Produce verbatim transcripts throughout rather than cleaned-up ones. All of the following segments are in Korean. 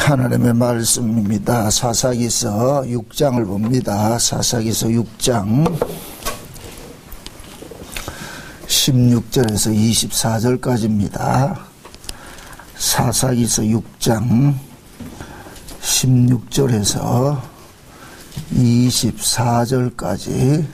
하나님의 말씀입니다. 사사기서 육 장을 봅니다. 사사기서 육 장 십육 절에서 이십사 절까지입니다. 사사기서 육 장 십육 절에서 이십사 절까지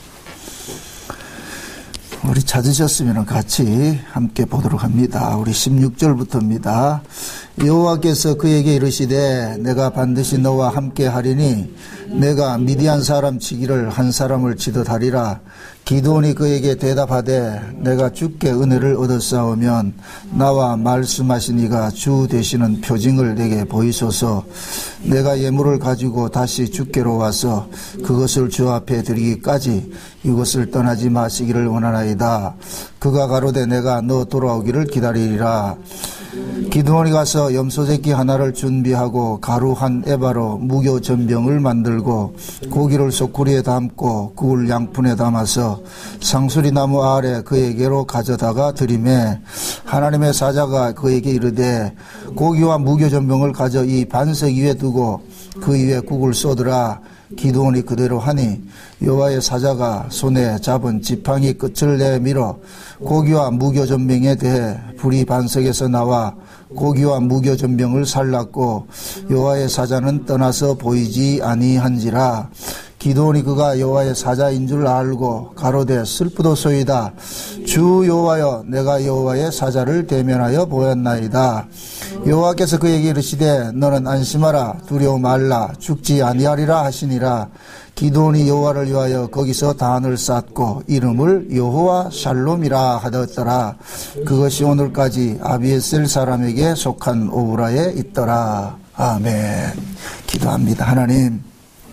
우리 찾으셨으면 같이 함께 보도록 합니다. 우리 십육 절부터입니다. 여호와께서 그에게 이르시되 내가 반드시 너와 함께 하리니 내가 미디안 사람 치기를 한 사람을 치듯 하리라. 기드온이 그에게 대답하되 내가 주께 은혜를 얻었사오면 나와 말씀하시니가 주 되시는 표징을 내게 보이소서. 내가 예물을 가지고 다시 주께로 와서 그것을 주 앞에 드리기까지 이곳을 떠나지 마시기를 원하나이다. 그가 가로되 내가 너 돌아오기를 기다리리라. 기드온이 가서 염소새끼 하나를 준비하고 가루 한 에바로 무교 전병을 만들고 고기를 소쿠리에 담고 꿀 양푼에 담아서 상수리 나무 아래 그에게로 가져다가 드리매 하나님의 사자가 그에게 이르되 고기와 무교 전병을 가져 이 반석 위에 두고 그 위에 국을 쏟으라. 기드온이 그대로 하니 여호와의 사자가 손에 잡은 지팡이 끝을 내밀어 고기와 무교 전병에 대해 불이 반석에서 나와 고기와 무교 전병을 살랐고 여호와의 사자는 떠나서 보이지 아니한지라. 기드온이 그가 여호와의 사자인 줄 알고 가로되 슬프도소이다. 주 여호와여 내가 여호와의 사자를 대면하여 보였나이다. 여호와께서 그에게 이르시되 너는 안심하라 두려워 말라 죽지 아니하리라 하시니라. 기드온이 여호와를 위하여 거기서 단을 쌓고 이름을 여호와 샬롬이라 하였더라. 그것이 오늘까지 아비에셀 사람에게 속한 오브라에 있더라. 아멘. 기도합니다. 하나님,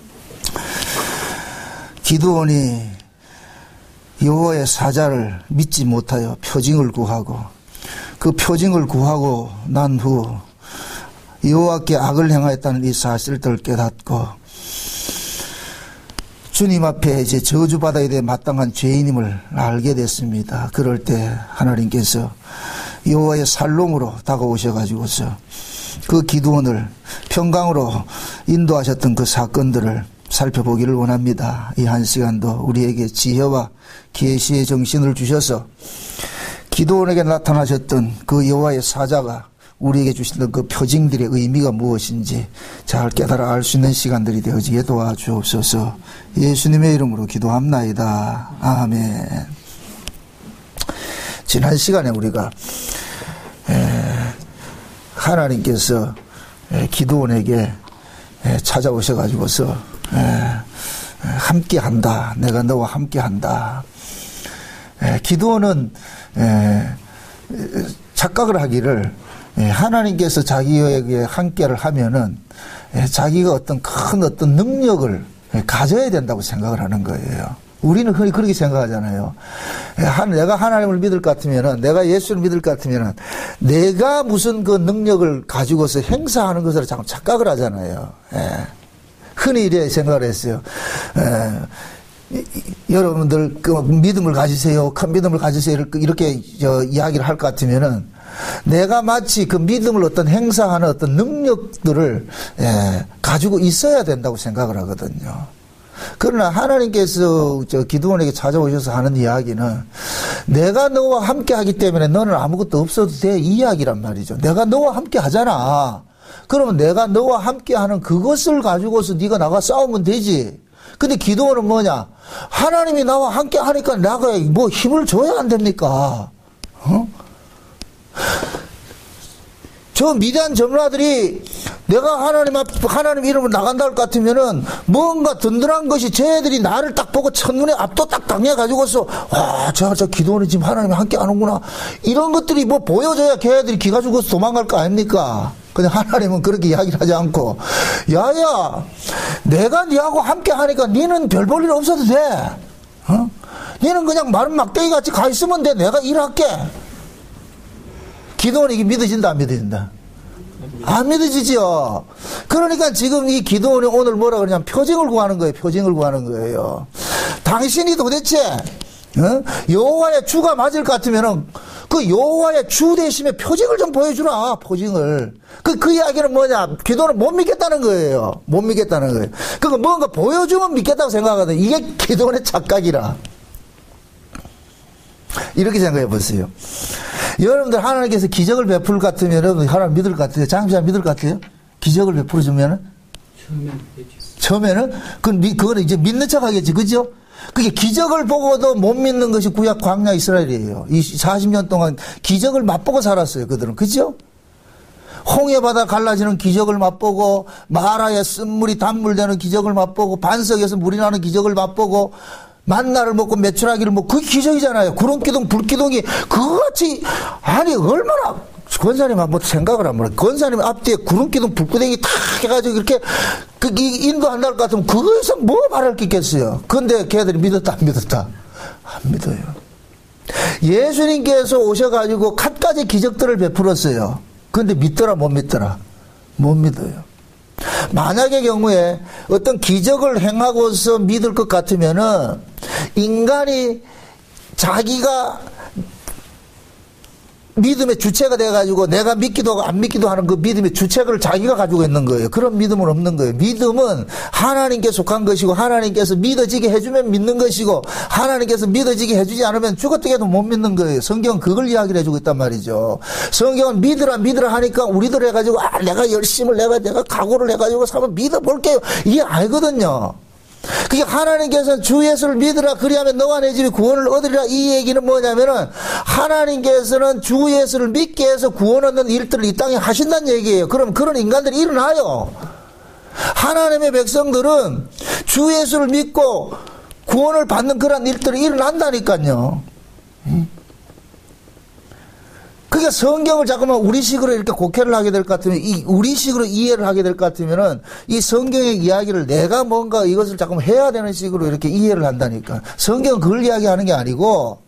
기드온이 여호와의 사자를 믿지 못하여 표징을 구하고 그 표징을 구하고 난 후 여호와께 악을 행하였다는 이 사실들을 깨닫고 주님 앞에 이제 저주받아야 될 마땅한 죄인임을 알게 됐습니다. 그럴 때 하나님께서 여호와의 살롬으로 다가오셔가지고서 그 기드온을 평강으로 인도하셨던 그 사건들을 살펴보기를 원합니다. 이 한 시간도 우리에게 지혜와 계시의 정신을 주셔서 기드온에게 나타나셨던 그 여호와의 사자가 우리에게 주시던 그 표징들의 의미가 무엇인지 잘 깨달아 알 수 있는 시간들이 되어지게 도와주옵소서. 예수님의 이름으로 기도합나이다. 아멘. 지난 시간에 우리가 하나님께서 기드온에게 찾아오셔가지고서 함께한다. 내가 너와 함께한다. 기드온은 착각을 하기를 하나님께서 자기에게 함께를 하면은 자기가 어떤 큰 어떤 능력을 가져야 된다고 생각을 하는 거예요. 우리는 흔히 그렇게 생각하잖아요. 내가 하나님을 믿을 것 같으면은, 내가 예수를 믿을 것 같으면은, 내가 무슨 그 능력을 가지고서 행사하는 것으로 자꾸 착각을 하잖아요. 흔히 이래 생각을 했어요. 에, 여러분들 그 믿음을 가지세요, 큰 믿음을 가지세요 이렇게 저 이야기를 할 것 같으면은 내가 마치 그 믿음을 어떤 행사하는 어떤 능력들을 에, 가지고 있어야 된다고 생각을 하거든요. 그러나 하나님께서 저 기드온에게 찾아오셔서 하는 이야기는 내가 너와 함께 하기 때문에 너는 아무것도 없어도 돼 이 이야기란 말이죠. 내가 너와 함께 하잖아. 그러면 내가 너와 함께 하는 그것을 가지고서 네가 나가 싸우면 되지. 근데 기드온은 뭐냐? 하나님이 나와 함께 하니까 내가 뭐 힘을 줘야 안 됩니까? 어? 저 미디안 전문가들이 내가 하나님 앞, 하나님 이름으로 나간다 할 것 같으면은 뭔가 든든한 것이 쟤들이 나를 딱 보고 첫눈에 압도 딱 당해가지고서 와, 저, 저 기도원이 지금 하나님이 함께 하는구나. 이런 것들이 뭐 보여줘야 걔들이 기가 죽어서 도망갈 거 아닙니까? 근데 하나님은 그렇게 이야기를 하지 않고 야야, 내가 니하고 함께 하니까 니는 별 볼 일 없어도 돼. 어? 니는 그냥 마른 막대기 같이 가 있으면 돼. 내가 일할게. 기도원이 이게 믿어진다, 안 믿어진다? 안 믿어지죠. 그러니까 지금 이 기도원이 오늘 뭐라 그러냐면 표징을 구하는 거예요. 표징을 구하는 거예요. 당신이 도대체 어? 여호와의 주가 맞을 것 같으면은 그 여호와의 주 되심의 표징을 좀 보여주라, 표징을. 그, 그 이야기는 뭐냐? 기도는 못 믿겠다는 거예요. 못 믿겠다는 거예요. 그러니까 뭔가 보여주면 믿겠다고 생각하거든. 이게 기도의 착각이라. 이렇게 생각해 보세요. 여러분들 하나님께서 기적을 베풀 것 같으면 여러분 하나님 믿을 것 같아요? 장비자 믿을 것 같아요? 기적을 베풀어 주면은? 처음에는, 처음에는? 그건, 그거는 이제 믿는 척 하겠지, 그죠? 그게 기적을 보고도 못 믿는 것이 구약 광야 이스라엘이에요. 이 사십 년 동안 기적을 맛보고 살았어요, 그들은. 그죠? 홍해 바다 갈라지는 기적을 맛보고, 마라에 쓴물이 단물되는 기적을 맛보고, 반석에서 물이 나는 기적을 맛보고, 만나를 먹고 메추라기를 먹고, 그게 기적이잖아요. 구름기둥, 불기둥이 그것이, 아니, 얼마나, 권사님 한번 생각을 한번, 권사님 앞뒤에 구름기둥, 불기둥이 탁 해가지고 이렇게, 그, 인도한다 할 것 같으면 그거에서 뭐 말할 게 있겠어요. 근데 걔들이 믿었다, 안 믿었다? 안 믿어요. 예수님께서 오셔가지고 갖가지 기적들을 베풀었어요. 근데 믿더라, 못 믿더라? 못 믿어요. 만약의 경우에 어떤 기적을 행하고서 믿을 것 같으면은 인간이 자기가 믿음의 주체가 돼가지고 내가 믿기도 하고 안 믿기도 하는 그 믿음의 주체를 자기가 가지고 있는 거예요. 그런 믿음은 없는 거예요. 믿음은 하나님께 속한 것이고 하나님께서 믿어지게 해주면 믿는 것이고 하나님께서 믿어지게 해주지 않으면 죽었다 해도 못 믿는 거예요. 성경은 그걸 이야기를 해주고 있단 말이죠. 성경은 믿으라 믿으라 하니까 우리들 해가지고 아 내가 열심을 내가 내가 각오를 해가지고 한번 믿어볼게요. 이게 아니거든요. 그게 하나님께서는 주 예수를 믿으라 그리하면 너와 내 집이 구원을 얻으리라 이 얘기는 뭐냐면은 하나님께서는 주 예수를 믿게 해서 구원 얻는 일들을 이 땅에 하신다는 얘기예요. 그럼 그런 인간들이 일어나요. 하나님의 백성들은 주 예수를 믿고 구원을 받는 그런 일들이 일어난다니까요. 그러니까 성경을 자꾸만 우리식으로 이렇게 곡해를 하게 될 것 같으면, 이 우리식으로 이해를 하게 될 것 같으면은, 이 성경의 이야기를 내가 뭔가 이것을 자꾸만 해야 되는 식으로 이렇게 이해를 한다니까. 성경은 그걸 이야기하는 게 아니고,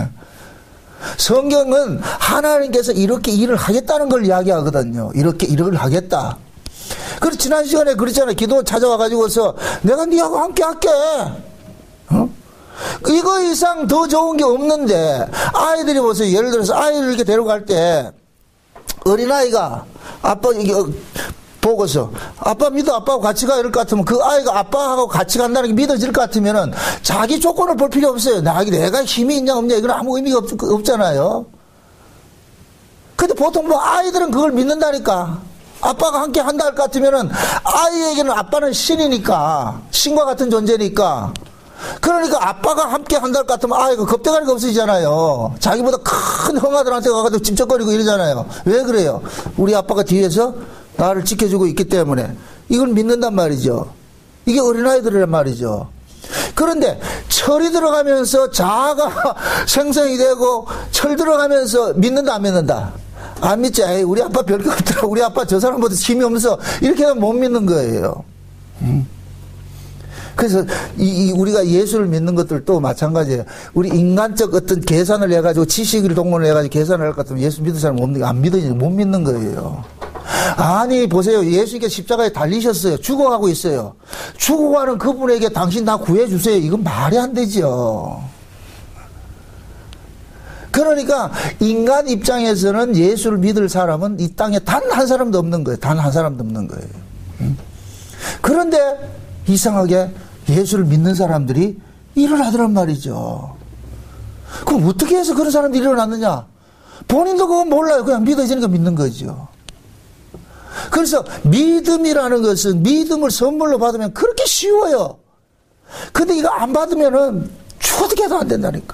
성경은 하나님께서 이렇게 일을 하겠다는 걸 이야기하거든요. 이렇게 일을 하겠다. 그래서 지난 시간에 그랬잖아요. 기도원 찾아와가지고서 내가 니하고 함께 할게. 어? 이거 이상 더 좋은 게 없는데 아이들이 보세요. 예를 들어서 아이를 이렇게 데려갈 때 어린아이가 아빠 이게 보고서 아빠 믿어 아빠하고 같이 가 이럴 것 같으면 그 아이가 아빠하고 같이 간다는 게 믿어질 것 같으면은 자기 조건을 볼 필요 없어요. 내가 힘이 있냐 없냐 이건 아무 의미가 없, 없잖아요. 근데 보통 뭐 아이들은 그걸 믿는다니까. 아빠가 함께 한다 할 것 같으면은 아이에게는 아빠는 신이니까 신과 같은 존재니까 그러니까 아빠가 함께 한다 할 것 같으면 아이가 겁대가리가 없어지잖아요. 자기보다 큰 형아들한테 가가지고 찝쩍거리고 이러잖아요. 왜 그래요? 우리 아빠가 뒤에서 나를 지켜주고 있기 때문에 이걸 믿는단 말이죠. 이게 어린아이들이란 말이죠. 그런데 철이 들어가면서 자아가 생성이 되고 철 들어가면서 믿는다 안 믿는다? 안 믿지. 에이, 우리 아빠 별거 없더라. 우리 아빠 저 사람보다 힘이 없어서 이렇게 하면 못 믿는 거예요. 음. 그래서 이, 이 우리가 예수를 믿는 것들도 마찬가지예요. 우리 인간적 어떤 계산을 해가지고 지식을 동원을 해가지고 계산을 할 것 같으면 예수 믿는 사람 없는 안 믿어지니 못 믿는 거예요. 아니 보세요. 예수님께 십자가에 달리셨어요. 죽어가고 있어요. 죽어가는 그분에게 당신 다 구해주세요. 이건 말이 안 되죠. 그러니까 인간 입장에서는 예수를 믿을 사람은 이 땅에 단 한 사람도 없는 거예요. 단 한 사람도 없는 거예요. 그런데 이상하게 예수를 믿는 사람들이 일어나더란 말이죠. 그럼 어떻게 해서 그런 사람들이 일어났느냐? 본인도 그건 몰라요. 그냥 믿어지니까 믿는 거죠. 그래서 믿음이라는 것은 믿음을 선물로 받으면 그렇게 쉬워요. 근데 이거 안 받으면은 죽어도 해도 안 된다니까.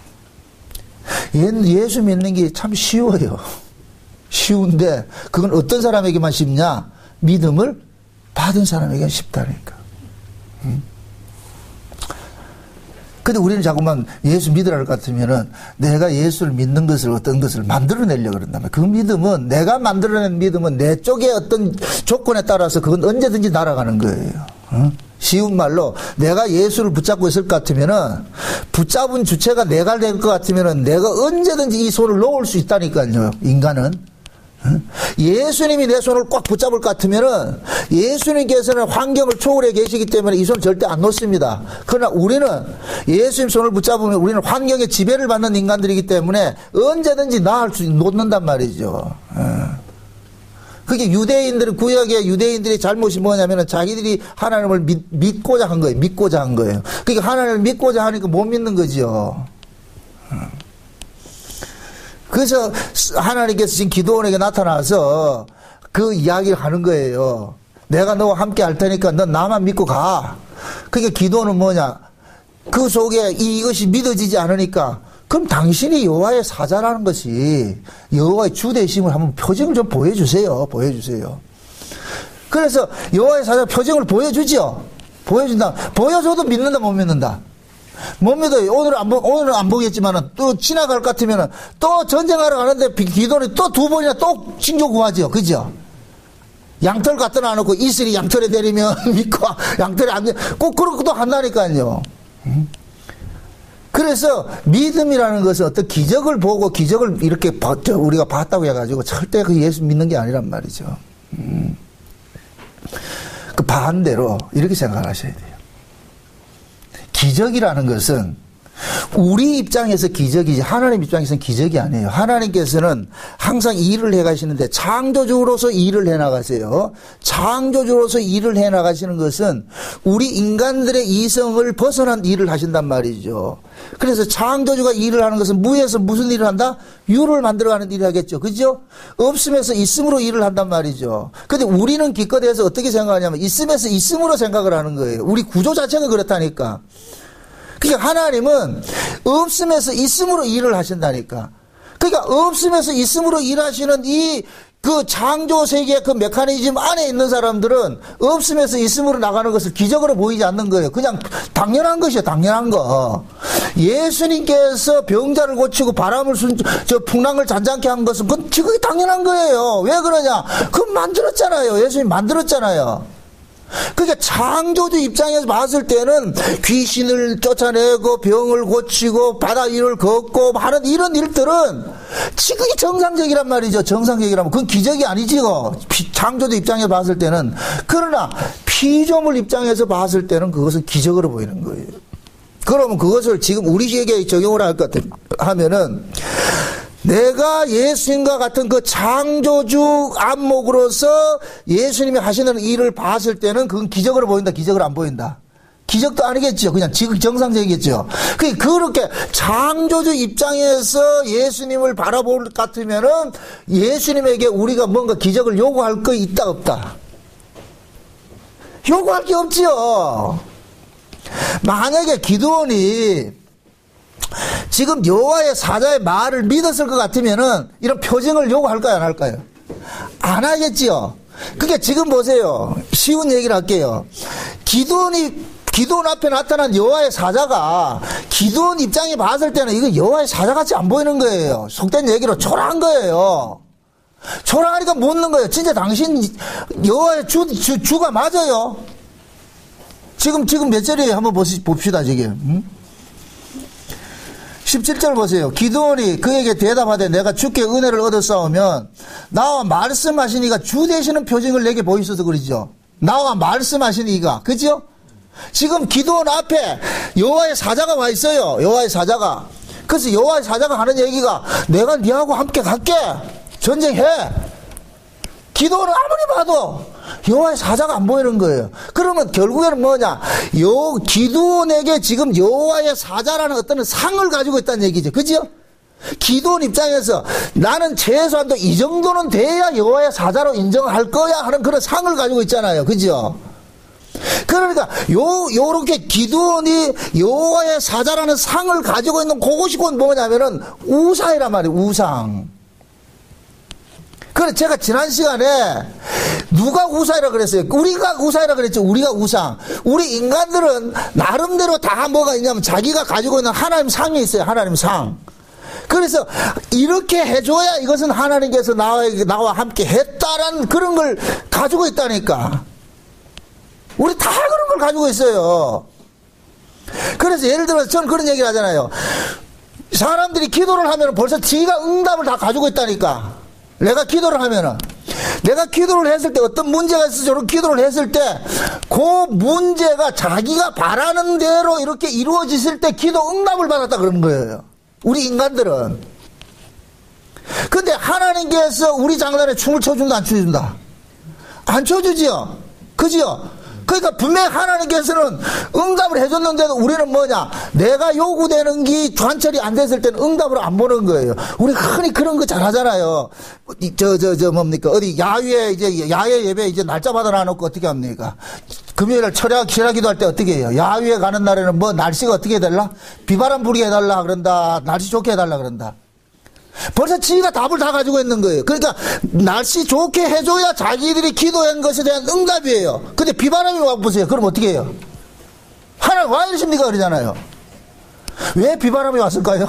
예수 믿는 게 참 쉬워요. 쉬운데 그건 어떤 사람에게만 쉽냐? 믿음을 받은 사람에게는 쉽다니까. 음. 근데 우리는 자꾸만 예수 믿으라 할 것 같으면은 내가 예수를 믿는 것을 어떤 것을 만들어내려고 그런다면 그 믿음은 내가 만들어낸 믿음은 내 쪽에 어떤 조건에 따라서 그건 언제든지 날아가는 거예요. 어? 쉬운 말로 내가 예수를 붙잡고 있을 것 같으면은 붙잡은 주체가 내가 될 것 같으면은 내가 언제든지 이 손을 놓을 수 있다니까요. 인간은. 예수님이 내 손을 꽉 붙잡을 것 같으면은 예수님께서는 환경을 초월해 계시기 때문에 이 손 절대 안 놓습니다. 그러나 우리는 예수님 손을 붙잡으면 우리는 환경의 지배를 받는 인간들이기 때문에 언제든지 나을 수 놓는단 말이죠. 그게 유대인들은, 구약의 유대인들의 잘못이 뭐냐면은 자기들이 하나님을 믿, 믿고자 한 거예요. 믿고자 한 거예요. 그러니까 하나님을 믿고자 하니까 못 믿는 거죠. 그래서 하나님께서 지금 기도원에게 나타나서 그 이야기를 하는 거예요. 내가 너와 함께 할 테니까 넌 나만 믿고 가. 그러니까 기도는 뭐냐? 그 속에 이것이 믿어지지 않으니까 그럼 당신이 여호와의 사자라는 것이 여호와의 주되심을 한번 표징을 좀 보여주세요. 보여주세요. 그래서 여호와의 사자 표징을 보여주죠. 보여준다. 보여줘도 믿는다 못 믿는다. 못 믿어요. 오늘은 안, 보, 오늘은 안 보겠지만은 또 지나갈 것 같으면은 또 전쟁하러 가는데 기도는 또 두 번이나 또 징조 구하죠. 그죠? 양털 갖다 놔놓고 이슬이 양털에 내리면 믿고 양털에 안 내, 꼭 그런 것도 한다니까요. 그래서 믿음이라는 것은 어떤 기적을 보고 기적을 이렇게 우리가 봤다고 해가지고 절대 그 예수 믿는 게 아니란 말이죠. 음. 그 반대로 이렇게 생각하셔야 돼요. 기적이라는 것은 우리 입장에서 기적이지 하나님 입장에서는 기적이 아니에요. 하나님께서는 항상 일을 해 가시는데 창조주로서 일을 해 나가세요. 창조주로서 일을 해 나가시는 것은 우리 인간들의 이성을 벗어난 일을 하신단 말이죠. 그래서 창조주가 일을 하는 것은 무에서 무슨 일을 한다? 유를 만들어가는 일을 하겠죠. 그죠? 없음에서 있음으로 일을 한단 말이죠. 근데 우리는 기껏해서 어떻게 생각하냐면 있음에서 있음으로 생각을 하는 거예요. 우리 구조 자체가 그렇다니까. 그러니까 하나님은 없음에서 있음으로 일을 하신다니까. 그러니까 없음에서 있음으로 일하시는 이 그 창조 세계의 그 메커니즘 안에 있는 사람들은 없음에서 있음으로 나가는 것을 기적으로 보이지 않는 거예요. 그냥 당연한 것이에요. 당연한 거. 예수님께서 병자를 고치고 바람을 순, 저 풍랑을 잔잔케 한 것은 그건 그게 당연한 거예요. 왜 그러냐? 그건 만들었잖아요. 예수님 만들었잖아요. 그러니까 창조주 입장에서 봤을 때는 귀신을 쫓아내고 병을 고치고 바다 위를 걷고 하는 이런 일들은 지극히 정상적이란 말이죠. 정상적이라면 그건 기적이 아니지요. 창조주 입장에서 봤을 때는. 그러나 피조물 입장에서 봤을 때는 그것은 기적으로 보이는 거예요. 그러면 그것을 지금 우리에게 적용을 할 것 하면은 내가 예수님과 같은 그 창조주 안목으로서 예수님이 하시는 일을 봤을 때는 그건 기적으로 보인다, 기적으로 안 보인다. 기적도 아니겠죠. 그냥 지극히 정상적이겠죠. 그렇게 창조주 입장에서 예수님을 바라볼 것 같으면은 예수님에게 우리가 뭔가 기적을 요구할 거 있다, 없다? 요구할 게 없지요. 만약에 기도원이 지금 여호와의 사자의 말을 믿었을 것 같으면은 이런 표징을 요구할까요, 안 할까요? 안 하겠지요. 그게 지금 보세요. 쉬운 얘기를 할게요. 기도원이 기도원 앞에 나타난 여호와의 사자가 기도원 입장에 봤을 때는 이거 여호와의 사자같이 안 보이는 거예요. 속된 얘기로 초라한 거예요. 초라하니까 묻는 거예요. 진짜 당신 여호와의 주, 주, 주가 맞아요? 지금 지금 몇 절이에요? 한번 보시, 봅시다 지금. 응? 십칠 절 보세요. 기드온이 그에게 대답하되 내가 주께 은혜를 얻었사오면 나와 말씀하신 이가 주 되시는 표징을 내게 보이소서 그러죠. 나와 말씀하신 이가. 그죠? 지금 기드온 앞에 여호와의 사자가 와 있어요. 여호와의 사자가. 그래서 여호와의 사자가 하는 얘기가 내가 네하고 함께 갈게. 전쟁해. 기도는 아무리 봐도 여호와의 사자가 안 보이는 거예요. 그러면 결국에는 뭐냐? 요 기도원에게 지금 여호와의 사자라는 어떤 상을 가지고 있다는 얘기죠. 그죠? 기도원 입장에서 나는 최소한도 이 정도는 돼야 여호와의 사자로 인정할 거야 하는 그런 상을 가지고 있잖아요. 그죠? 그러니까 요 요렇게 기도원이 여호와의 사자라는 상을 가지고 있는 그것이 곧 뭐냐면은 우상이란 말이에요. 우상. 그래 제가 지난 시간에 누가 우상이라 그랬어요? 우리가 우상이라 그랬죠. 우리가 우상. 우리 인간들은 나름대로 다 뭐가 있냐면 자기가 가지고 있는 하나님 상이 있어요. 하나님 상. 그래서 이렇게 해줘야 이것은 하나님께서 나와, 나와 함께 했다라는 그런 걸 가지고 있다니까. 우리 다 그런 걸 가지고 있어요. 그래서 예를 들어서 저는 그런 얘기를 하잖아요. 사람들이 기도를 하면 벌써 지가 응답을 다 가지고 있다니까. 내가 기도를 하면은 내가 기도를 했을 때 어떤 문제가 있어서 저런 기도를 했을 때 그 문제가 자기가 바라는 대로 이렇게 이루어졌을 때 기도 응답을 받았다 그런 거예요. 우리 인간들은. 근데 하나님께서 우리 장단에 춤을 춰준다 안 춰준다? 안 춰주지요. 그지요? 그러니까 분명히 하나님께서는 응답을 해줬는데도 우리는 뭐냐? 내가 요구되는 게 관철이 안 됐을 때는 응답을 안 보는 거예요. 우리 흔히 그런 거 잘 하잖아요. 저, 저, 저, 뭡니까? 어디 야외, 이제 야외 예배 이제 날짜 받아놔놓고 어떻게 합니까? 금요일날 철야, 기라 기도할 때 어떻게 해요? 야외에 가는 날에는 뭐 날씨가 어떻게 해달라? 비바람 불게 해달라 그런다. 날씨 좋게 해달라 그런다. 벌써 지가 답을 다 가지고 있는 거예요. 그러니까 날씨 좋게 해줘야 자기들이 기도한 것에 대한 응답이에요. 근데 비바람이 와보세요. 그럼 어떻게 해요? 하나님 와 이러십니까? 그러잖아요. 왜 비바람이 왔을까요?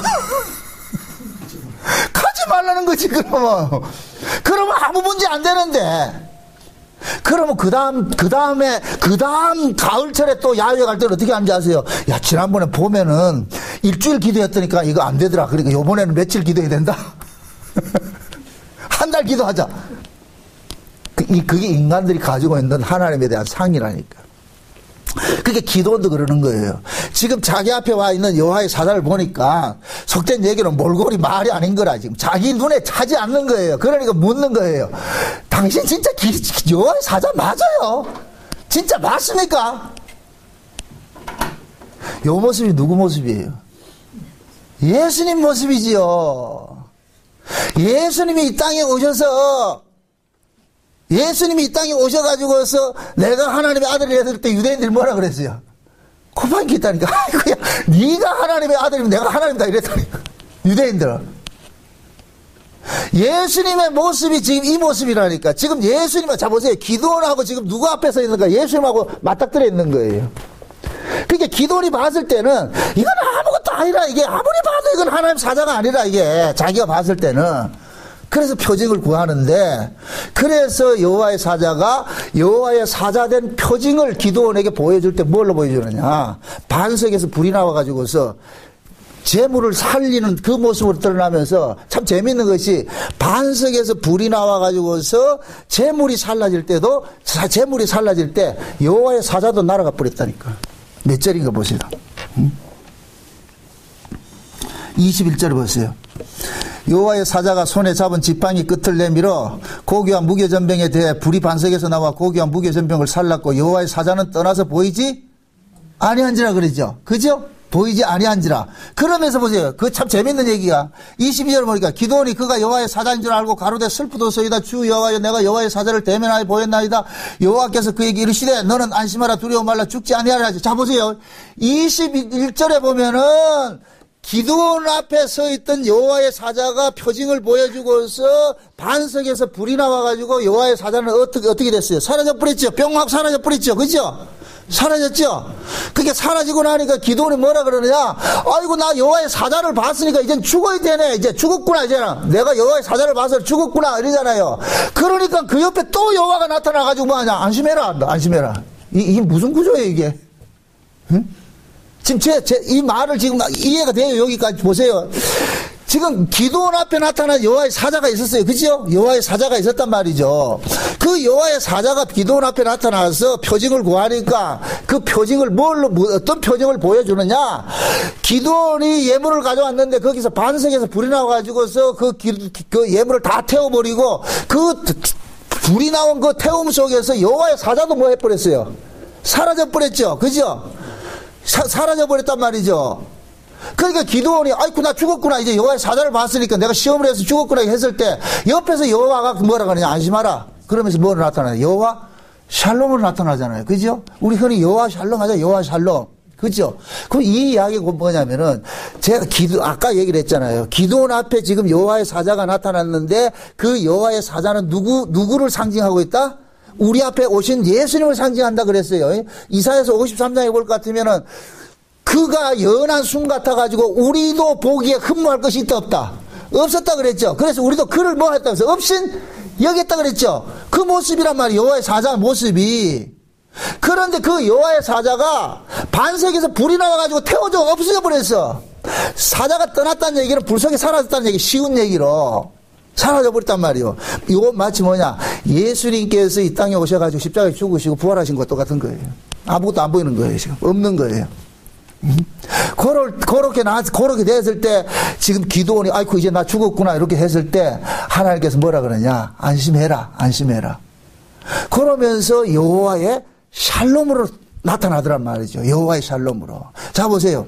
가지 말라는 거지 그러면. 그러면 아무 문제 안 되는데. 그러면 그 다음, 그 다음에, 그 다음 가을철에 또 야외 갈 때는 어떻게 하는지 아세요? 야, 지난번에 보면은 일주일 기도했더니까 이거 안 되더라. 그러니까 요번에는 며칠 기도해야 된다? 한 달 기도하자. 그게 인간들이 가지고 있는 하나님에 대한 상이라니까. 그게 기도원도 그러는 거예요. 지금 자기 앞에 와 있는 여호와의 사자를 보니까 속된 얘기는 몰골이 말이 아닌 거라. 지금 자기 눈에 차지 않는 거예요. 그러니까 묻는 거예요. 당신 진짜 기, 여호와의 사자 맞아요? 진짜 맞습니까? 요 모습이 누구 모습이에요? 예수님 모습이지요. 예수님이 이 땅에 오셔서 예수님이 이 땅에 오셔가지고서 내가 하나님의 아들이 했을 때 유대인들이 뭐라 그랬어요? 코판기 있다니까. 아이고야, 네가 하나님의 아들이면 내가 하나님이다 이랬다니까. 유대인들. 예수님의 모습이 지금 이 모습이라니까. 지금 예수님은, 자 보세요. 기도원하고 지금 누구 앞에 서 있는가? 예수님하고 맞닥뜨려 있는 거예요. 그러니까 기도원이 봤을 때는 이건 아무것도 아니라, 이게 아무리 봐도 이건 하나님 사자가 아니라, 이게 자기가 봤을 때는. 그래서 표징을 구하는데, 그래서 여호와의 사자가 여호와의 사자된 표징을 기도원에게 보여줄 때 뭘로 보여주느냐? 반석에서 불이 나와가지고서 재물을 살리는 그 모습으로 드러나면서 참 재밌는 것이, 반석에서 불이 나와가지고서 재물이 살라질 때도, 재물이 살라질 때 여호와의 사자도 날아가 버렸다니까. 몇 절인가 보세요. 응? 이십일 절을 보세요. 여호와의 사자가 손에 잡은 지팡이 끝을 내밀어 고기와 무교전병에 대해 불이 반석에서 나와 고기와 무교전병을 살랐고 여호와의 사자는 떠나서 보이지 아니한지라 그러죠. 그죠? 보이지 아니한지라. 그러면서 보세요. 그 참 재밌는 얘기가 이십이 절 보니까 기도원이 그가 여호와의 사자인 줄 알고 가로되 슬프도소이다. 주 여호와여, 내가 여호와의 사자를 대면하여 보였나이다. 여호와께서 그에게 이르시되 너는 안심하라, 두려워 말라, 죽지 아니하리라. 자 보세요. 이십일 절에 보면은 기도원 앞에 서 있던 여호와의 사자가 표징을 보여주고서 반석에서 불이 나와가지고 여호와의 사자는 어떻게, 어떻게 됐어요? 사라져버렸죠. 병 확 사라져버렸죠. 그죠? 사라졌죠? 그게 사라지고 나니까 기도원이 뭐라 그러느냐? 아이고, 나 여호와의 사자를 봤으니까 이젠 죽어야 되네. 이제 죽었구나, 이제는. 내가 여호와의 사자를 봐서 죽었구나, 이러잖아요. 그러니까 그 옆에 또 여호와가 나타나가지고 뭐 하냐? 안심해라, 안심해라. 이, 이게 무슨 구조예요, 이게? 응? 지금 제, 제, 이 말을 지금 이해가 돼요. 여기까지 보세요. 지금 기도원 앞에 나타난 여호와의 사자가 있었어요. 그죠? 여호와의 사자가 있었단 말이죠. 그 여호와의 사자가 기도원 앞에 나타나서 표징을 구하니까 그 표징을 뭘로, 어떤 표징을 보여주느냐? 기도원이 예물을 가져왔는데 거기서 반석에서 불이 나와가지고서 그, 기, 그 예물을 다 태워버리고 그 불이 나온 그 태움 속에서 여호와의 사자도 뭐 해버렸어요? 사라져버렸죠. 그죠? 사, 사라져버렸단 말이죠. 그러니까 기도원이 아이고 나 죽었구나, 이제 여호와의 사자를 봤으니까 내가 시험을 해서 죽었구나 했을 때 옆에서 여호와가 뭐라 그러냐? 안심하라. 그러면서 뭐로 나타나요? 여호와 샬롬으로 나타나잖아요. 그죠? 우리 흔히 여호와 샬롬 하자. 여호와 샬롬. 그죠? 그럼 이 이야기가 뭐냐면은 제가 기도 아까 얘기를 했잖아요. 기도원 앞에 지금 여호와의 사자가 나타났는데 그 여호와의 사자는 누구 누구를 상징하고 있다? 우리 앞에 오신 예수님을 상징한다 그랬어요. 이사야서 오십삼 장에 볼 것 같으면은 그가 연한 순 같아가지고 우리도 보기에 흠모할 것이 있다 없다? 없었다 그랬죠. 그래서 우리도 그를 뭐 했다면서? 없인 여겼다 그랬죠. 그 모습이란 말이에요. 여호와의 사자 모습이. 그런데 그 여호와의 사자가 반석에서 불이 나와가지고 태워져 없어져 버렸어. 사자가 떠났다는 얘기는 불 속에 사라졌다는 얘기, 쉬운 얘기로. 사라져버렸단 말이에요. 이거 마치 뭐냐, 예수님께서 이 땅에 오셔가지고 십자가에 죽으시고 부활하신 것도 같은 거예요. 아무것도 안 보이는 거예요. 지금 없는 거예요. 음? 그럴, 그렇게 나, 그렇게 됐을 때, 지금 기도원이, 아이고, 이제 나 죽었구나, 이렇게 했을 때, 하나님께서 뭐라 그러냐? 안심해라, 안심해라. 그러면서 여호와의 샬롬으로 나타나더란 말이죠. 여호와의 샬롬으로. 자, 보세요.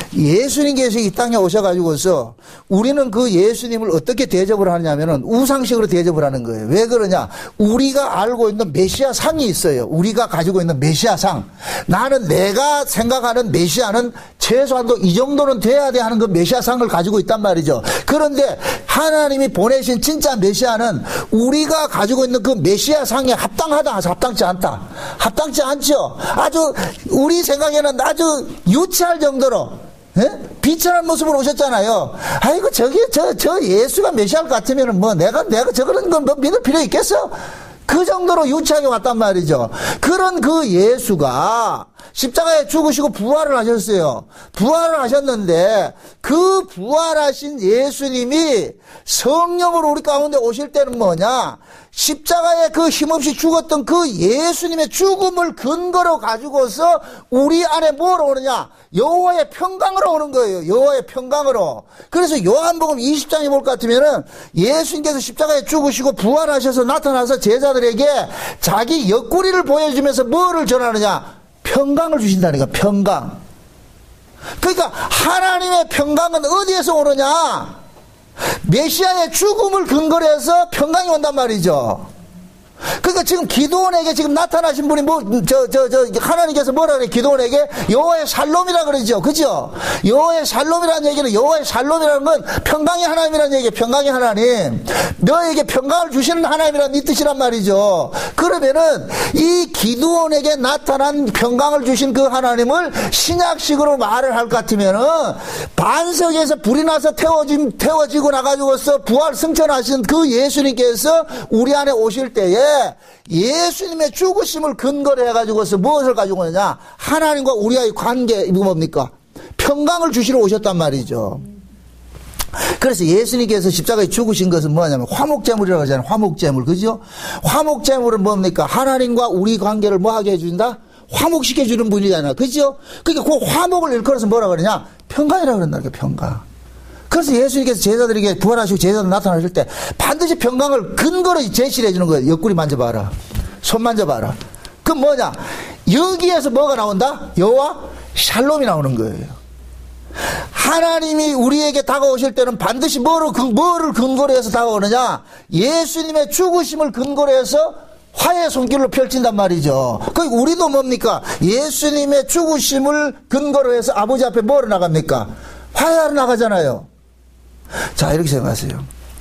예수님께서 이 땅에 오셔가지고서 우리는 그 예수님을 어떻게 대접을 하냐면은 우상식으로 대접을 하는 거예요. 왜 그러냐? 우리가 알고 있는 메시아 상이 있어요. 우리가 가지고 있는 메시아 상. 나는 내가 생각하는 메시아는 최소한도 이 정도는 돼야 돼 하는 그 메시아 상을 가지고 있단 말이죠. 그런데 하나님이 보내신 진짜 메시아는 우리가 가지고 있는 그 메시아 상에 합당하다, 합당치 않다. 합당치 않죠. 아주 우리 생각에는 아주 유치할 정도로 예? 비천한 모습으로 오셨잖아요. 아이고 저기 저 저 예수가 메시아 같으면은 뭐 내가 내가 저런 건 뭐 믿을 필요 있겠어? 그 정도로 유치하게 왔단 말이죠. 그런 그 예수가 십자가에 죽으시고 부활을 하셨어요. 부활을 하셨는데 그 부활하신 예수님이 성령으로 우리 가운데 오실 때는 뭐냐? 십자가에 그 힘없이 죽었던 그 예수님의 죽음을 근거로 가지고서 우리 안에 뭐로 오느냐? 여호와의 평강으로 오는 거예요. 여호와의 평강으로. 그래서 요한복음 이십 장에 볼 것 같으면은 예수님께서 십자가에 죽으시고 부활하셔서 나타나서 제자들에게 자기 옆구리를 보여주면서 뭐를 전하느냐? 평강을 주신다니까, 평강. 그러니까 하나님의 평강은 어디에서 오느냐? 메시아의 죽음을 근거로 해서 평강이 온단 말이죠. 그러니까 지금 기도원에게 지금 나타나신 분이 뭐, 저, 저, 저, 하나님께서 뭐라 그래? 기도원에게 여호와의 샬롬이라 그러죠. 그죠? 여호와의 샬롬이라는 얘기는 여호와의 샬롬이라는 건 평강의 하나님이라는 얘기예요. 평강의 하나님. 너에게 평강을 주시는 하나님이라는 이 뜻이란 말이죠. 그러면은 이 기도원에게 나타난 평강을 주신 그 하나님을 신약식으로 말을 할 것 같으면은 반석에서 불이 나서 태워지, 태워지고 나가지고서 부활 승천하신 그 예수님께서 우리 안에 오실 때에 예수님의 죽으심을 근거로 해가지고서 무엇을 가지고 오느냐? 하나님과 우리와의 관계, 이거 뭡니까? 평강을 주시러 오셨단 말이죠. 그래서 예수님께서 십자가에 죽으신 것은 뭐냐면 화목제물이라고 하잖아요. 화목제물. 그죠? 화목제물은 뭡니까? 하나님과 우리 관계를 뭐 하게 해준다? 화목시켜주는 분이잖아. 그죠? 그러니까 그 화목을 일컬어서 뭐라 그러냐? 평강이라고 그런다. 평강. 그래서 예수님께서 제자들에게 부활하시고 제자들 나타나실 때 반드시 평강을 근거로 제시를 해주는 거예요. 옆구리 만져봐라. 손 만져봐라. 그럼 뭐냐? 여기에서 뭐가 나온다? 여호와 샬롬이 나오는 거예요. 하나님이 우리에게 다가오실 때는 반드시 뭐를, 뭐를 근거로 해서 다가오느냐? 예수님의 죽으심을 근거로 해서 화해의 손길로 펼친단 말이죠. 그러니까 우리도 뭡니까? 예수님의 죽으심을 근거로 해서 아버지 앞에 뭐로 나갑니까? 화해하러 나가잖아요. 자, 이렇게 생각하세요.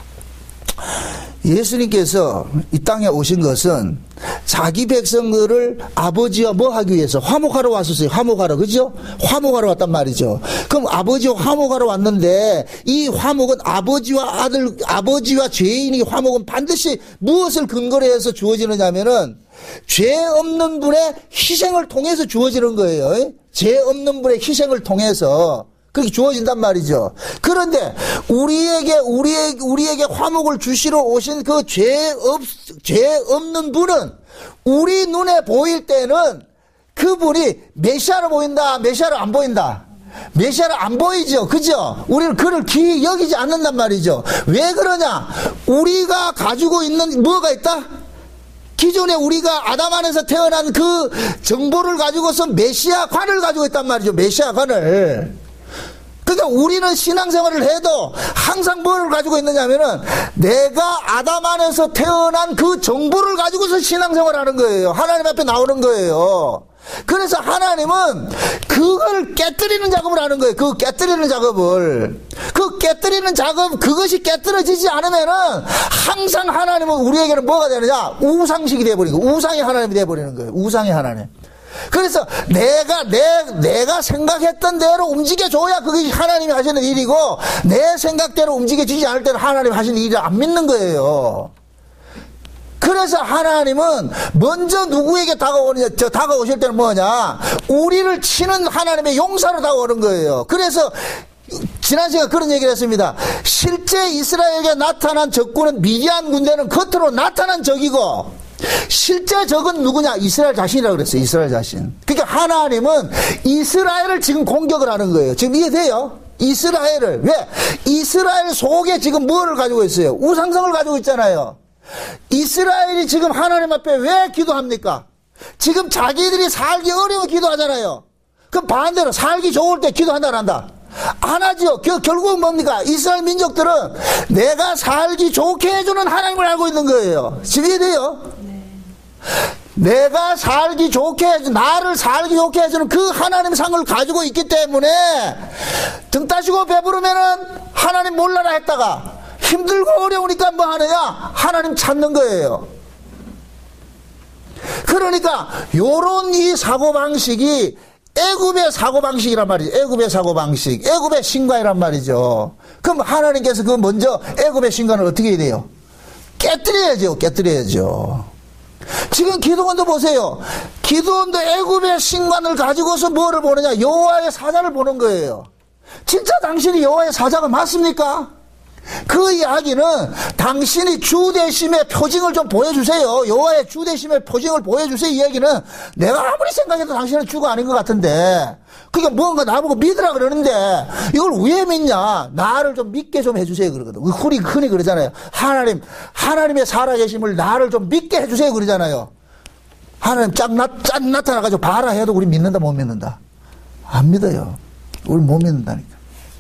예수님께서 이 땅에 오신 것은 자기 백성들을 아버지와 뭐 하기 위해서 화목하러 왔었어요. 화목하러. 그죠? 화목하러 왔단 말이죠. 그럼 아버지와 화목하러 왔는데 이 화목은 아버지와 아들, 아버지와 죄인이 화목은 반드시 무엇을 근거로 해서 주어지느냐면은 죄 없는 분의 희생을 통해서 주어지는 거예요. 죄 없는 분의 희생을 통해서 그렇게 주어진단 말이죠. 그런데 우리에게 우리에게 우리에게 화목을 주시러 오신 그 죄 없 죄 없는 분은 우리 눈에 보일 때는 그분이 메시아로 보인다, 메시아로 안 보인다. 메시아로 안 보이죠. 그죠? 우리는 그를 귀히 여기지 않는단 말이죠. 왜 그러냐? 우리가 가지고 있는 뭐가 있다? 기존에 우리가 아담 안에서 태어난 그 정보를 가지고서 메시아관을 가지고 있단 말이죠. 메시아관을. 그러니까 우리는 신앙생활을 해도 항상 뭐를 가지고 있느냐면은 내가 아담 안에서 태어난 그 정보를 가지고서 신앙생활을 하는 거예요. 하나님 앞에 나오는 거예요. 그래서 하나님은 그걸 깨뜨리는 작업을 하는 거예요. 그 깨뜨리는 작업을. 그 깨뜨리는 작업, 그것이 깨뜨려지지 않으면은 항상 하나님은 우리에게는 뭐가 되느냐? 우상식이 되어버리는 거예요. 우상의 하나님이 되어버리는 거예요. 우상의 하나님. 그래서 내가 내 내가 생각했던 대로 움직여줘야 그게 하나님이 하시는 일이고 내 생각대로 움직여지지 않을 때는 하나님이 하시는 일을 안 믿는 거예요. 그래서 하나님은 먼저 누구에게 다가오느냐, 저 다가오실 때는 뭐냐? 우리를 치는 하나님의 용사로 다가오는 거예요. 그래서 지난 시간에 그런 얘기를 했습니다. 실제 이스라엘에게 나타난 적군은 미디안 군대는 겉으로 나타난 적이고 실제 적은 누구냐? 이스라엘 자신이라고 그랬어요. 이스라엘 자신. 그러니까 하나님은 이스라엘을 지금 공격을 하는 거예요. 지금 이해돼요? 이스라엘을. 왜? 이스라엘 속에 지금 뭐를 가지고 있어요? 우상성을 가지고 있잖아요. 이스라엘이 지금 하나님 앞에 왜 기도합니까? 지금 자기들이 살기 어려워 기도하잖아요. 그럼 반대로 살기 좋을 때 기도한다 안 한다? 안 하죠. 결국은 뭡니까? 이스라엘 민족들은 내가 살기 좋게 해주는 하나님을 알고 있는 거예요. 지금 이해돼요? 네. 내가 살기 좋게 해주, 나를 살기 좋게 해주는 그 하나님 상을 가지고 있기 때문에 등 따시고 배부르면은 하나님 몰라라 했다가 힘들고 어려우니까 뭐 하느냐? 하나님 찾는 거예요. 그러니까 요런 이 사고방식이 애굽의 사고방식이란 말이죠. 애굽의 사고방식. 애굽의 신과이란 말이죠. 그럼 하나님께서 그 먼저 애굽의 신과를 어떻게 해야 돼요? 깨뜨려야죠. 깨뜨려야죠. 지금 기드온도 보세요. 기드온도 애굽의 신관을 가지고서 뭐를 보느냐? 여호와의 사자를 보는 거예요. 진짜 당신이 여호와의 사자가 맞습니까? 그 이야기는 당신이 주대심의 표징을 좀 보여주세요. 여호와의 주대심의 표징을 보여주세요. 이 얘기는 내가 아무리 생각해도 당신은 주가 아닌 것 같은데 그러니까 뭔가 나보고 믿으라 그러는데 이걸 왜 믿냐? 나를 좀 믿게 좀 해주세요 그러거든. 흔히, 흔히 그러잖아요. 하나님, 하나님의 살아계심을 나를 좀 믿게 해주세요 그러잖아요. 하나님 쫙, 나, 쫙 나타나가지고 봐라 해도 우리 믿는다 못 믿는다? 안 믿어요. 우리 못 믿는다니까.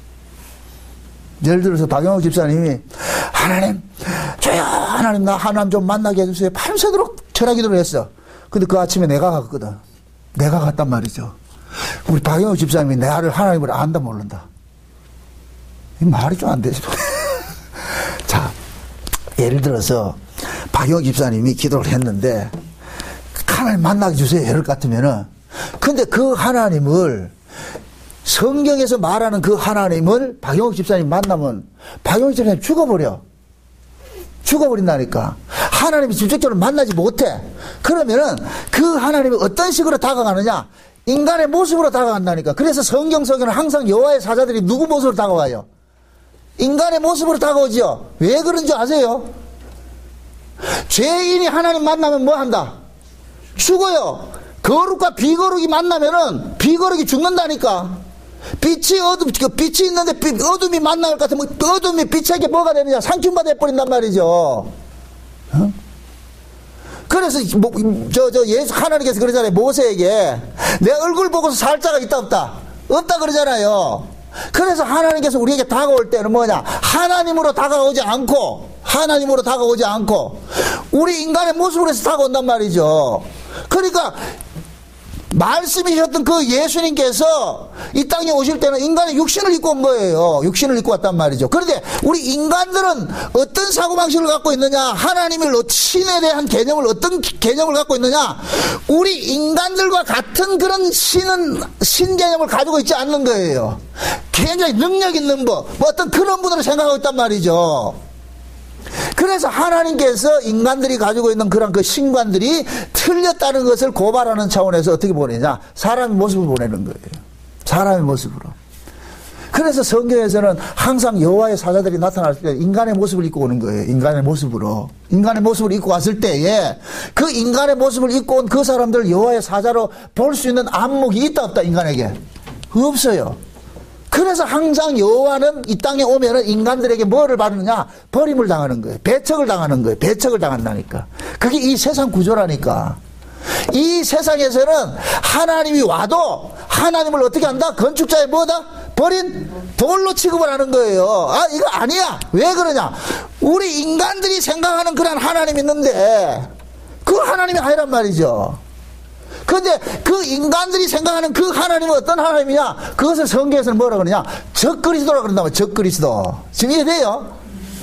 예를 들어서 박영욱 집사님이 하나님 저요 하나님 나 하나님 좀 만나게 해주세요. 밤새도록 전화기도를 했어. 근데 그 아침에 내가 갔거든. 내가 갔단 말이죠. 우리 박영욱 집사님이 나를 하나님을 안다 모른다. 이 말이 좀 안 되죠. 자, 예를 들어서 박영욱 집사님이 기도를 했는데 하나님 만나게 주세요 이럴 것 같으면은 근데 그 하나님을 성경에서 말하는 그 하나님을 박영욱 집사님 만나면 박영욱 집사님 죽어버려. 죽어버린다니까. 하나님이 직접적으로 만나지 못해. 그러면은 그 하나님이 어떤 식으로 다가가느냐? 인간의 모습으로 다가간다니까. 그래서 성경 속에는 항상 여호와의 사자들이 누구 모습으로 다가와요? 인간의 모습으로 다가오죠. 왜 그런 줄 아세요? 죄인이 하나님 만나면 뭐 한다? 죽어요. 거룩과 비거룩이 만나면은 비거룩이 죽는다니까. 빛이 어둠, 그 빛이 있는데 빛, 어둠이 만날 것 같으면 어둠이 빛에게 뭐가 되느냐? 상충받아 버린단 말이죠. 어? 그래서 뭐, 저, 저 예수 하나님께서 그러잖아요. 모세에게 내 얼굴 보고서 살 자가 있다 없다? 없다 그러잖아요. 그래서 하나님께서 우리에게 다가올 때는 뭐냐? 하나님으로 다가오지 않고 하나님으로 다가오지 않고 우리 인간의 모습으로 해서 다가온단 말이죠. 그러니까 말씀이셨던 그 예수님께서 이 땅에 오실 때는 인간의 육신을 입고 온 거예요. 육신을 입고 왔단 말이죠. 그런데 우리 인간들은 어떤 사고방식을 갖고 있느냐? 하나님을, 신에 대한 개념을 어떤 개념을 갖고 있느냐? 우리 인간들과 같은 그런 신은, 신 개념을 가지고 있지 않는 거예요. 굉장히 능력 있는 법, 뭐 어떤 그런 분으로 생각하고 있단 말이죠. 그래서 하나님께서 인간들이 가지고 있는 그런 그 신관들이 틀렸다는 것을 고발하는 차원에서 어떻게 보내냐? 사람의 모습을 보내는 거예요. 사람의 모습으로. 그래서 성경에서는 항상 여호와의 사자들이 나타날 때 인간의 모습을 입고 오는 거예요. 인간의 모습으로. 인간의 모습을 입고 왔을 때에 그 인간의 모습을 입고 온 그 사람들 여호와의 사자로 볼 수 있는 안목이 있다 없다 인간에게? 없어요. 그래서 항상 여호와는 이 땅에 오면은 인간들에게 뭐를 받느냐? 버림을 당하는 거예요. 배척을 당하는 거예요. 배척을 당한다니까. 그게 이 세상 구조라니까. 이 세상에서는 하나님이 와도 하나님을 어떻게 한다? 건축자의 뭐다? 버린 돌로 취급을 하는 거예요. 아, 이거 아니야. 왜 그러냐? 우리 인간들이 생각하는 그런 하나님이 있는데 그 하나님이 아니란 말이죠. 그런데 그 인간들이 생각하는 그 하나님은 어떤 하나님이냐? 그것을 성경에서는 뭐라 그러냐? 적그리스도라 그런다면 적그리스도. 지금 이해돼요?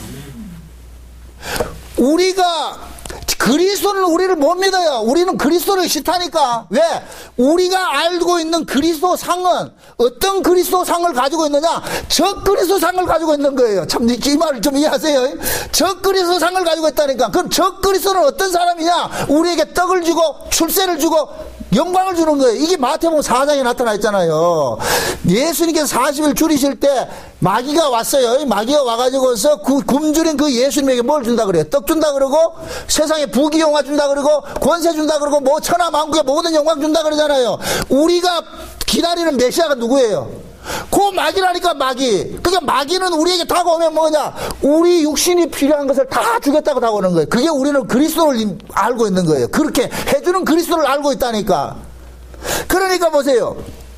우리가 그리스도는 우리를 못 믿어요. 우리는 그리스도를 싫다니까. 왜? 우리가 알고 있는 그리스도 상은 어떤 그리스도 상을 가지고 있느냐? 적그리스도 상을 가지고 있는 거예요. 참, 이 말을 좀 이해하세요. 적그리스도 상을 가지고 있다니까. 그럼 적그리스도는 어떤 사람이냐? 우리에게 떡을 주고 출세를 주고 영광을 주는 거예요. 이게 마태복음 사 장에 나타나 있잖아요. 예수님께서 사십 일 줄이실 때 마귀가 왔어요. 마귀가 와가지고서 그 굶주린 그 예수님에게 뭘 준다 그래요? 떡 준다 그러고 세상에 부귀영화 준다 그러고 권세 준다 그러고 뭐 천하만국의 모든 영광 준다 그러잖아요. 우리가 기다리는 메시아가 누구예요? 그 마귀라니까 마귀. 그러니까 마귀는 우리에게 다가오면 뭐냐? 우리 육신이 필요한 것을 다 주겠다고 다가오는 거예요. 그게 우리는 그리스도를 알고 있는 거예요. 그렇게 해주는 그리스도를 알고 있다니까. 그러니까 보세요.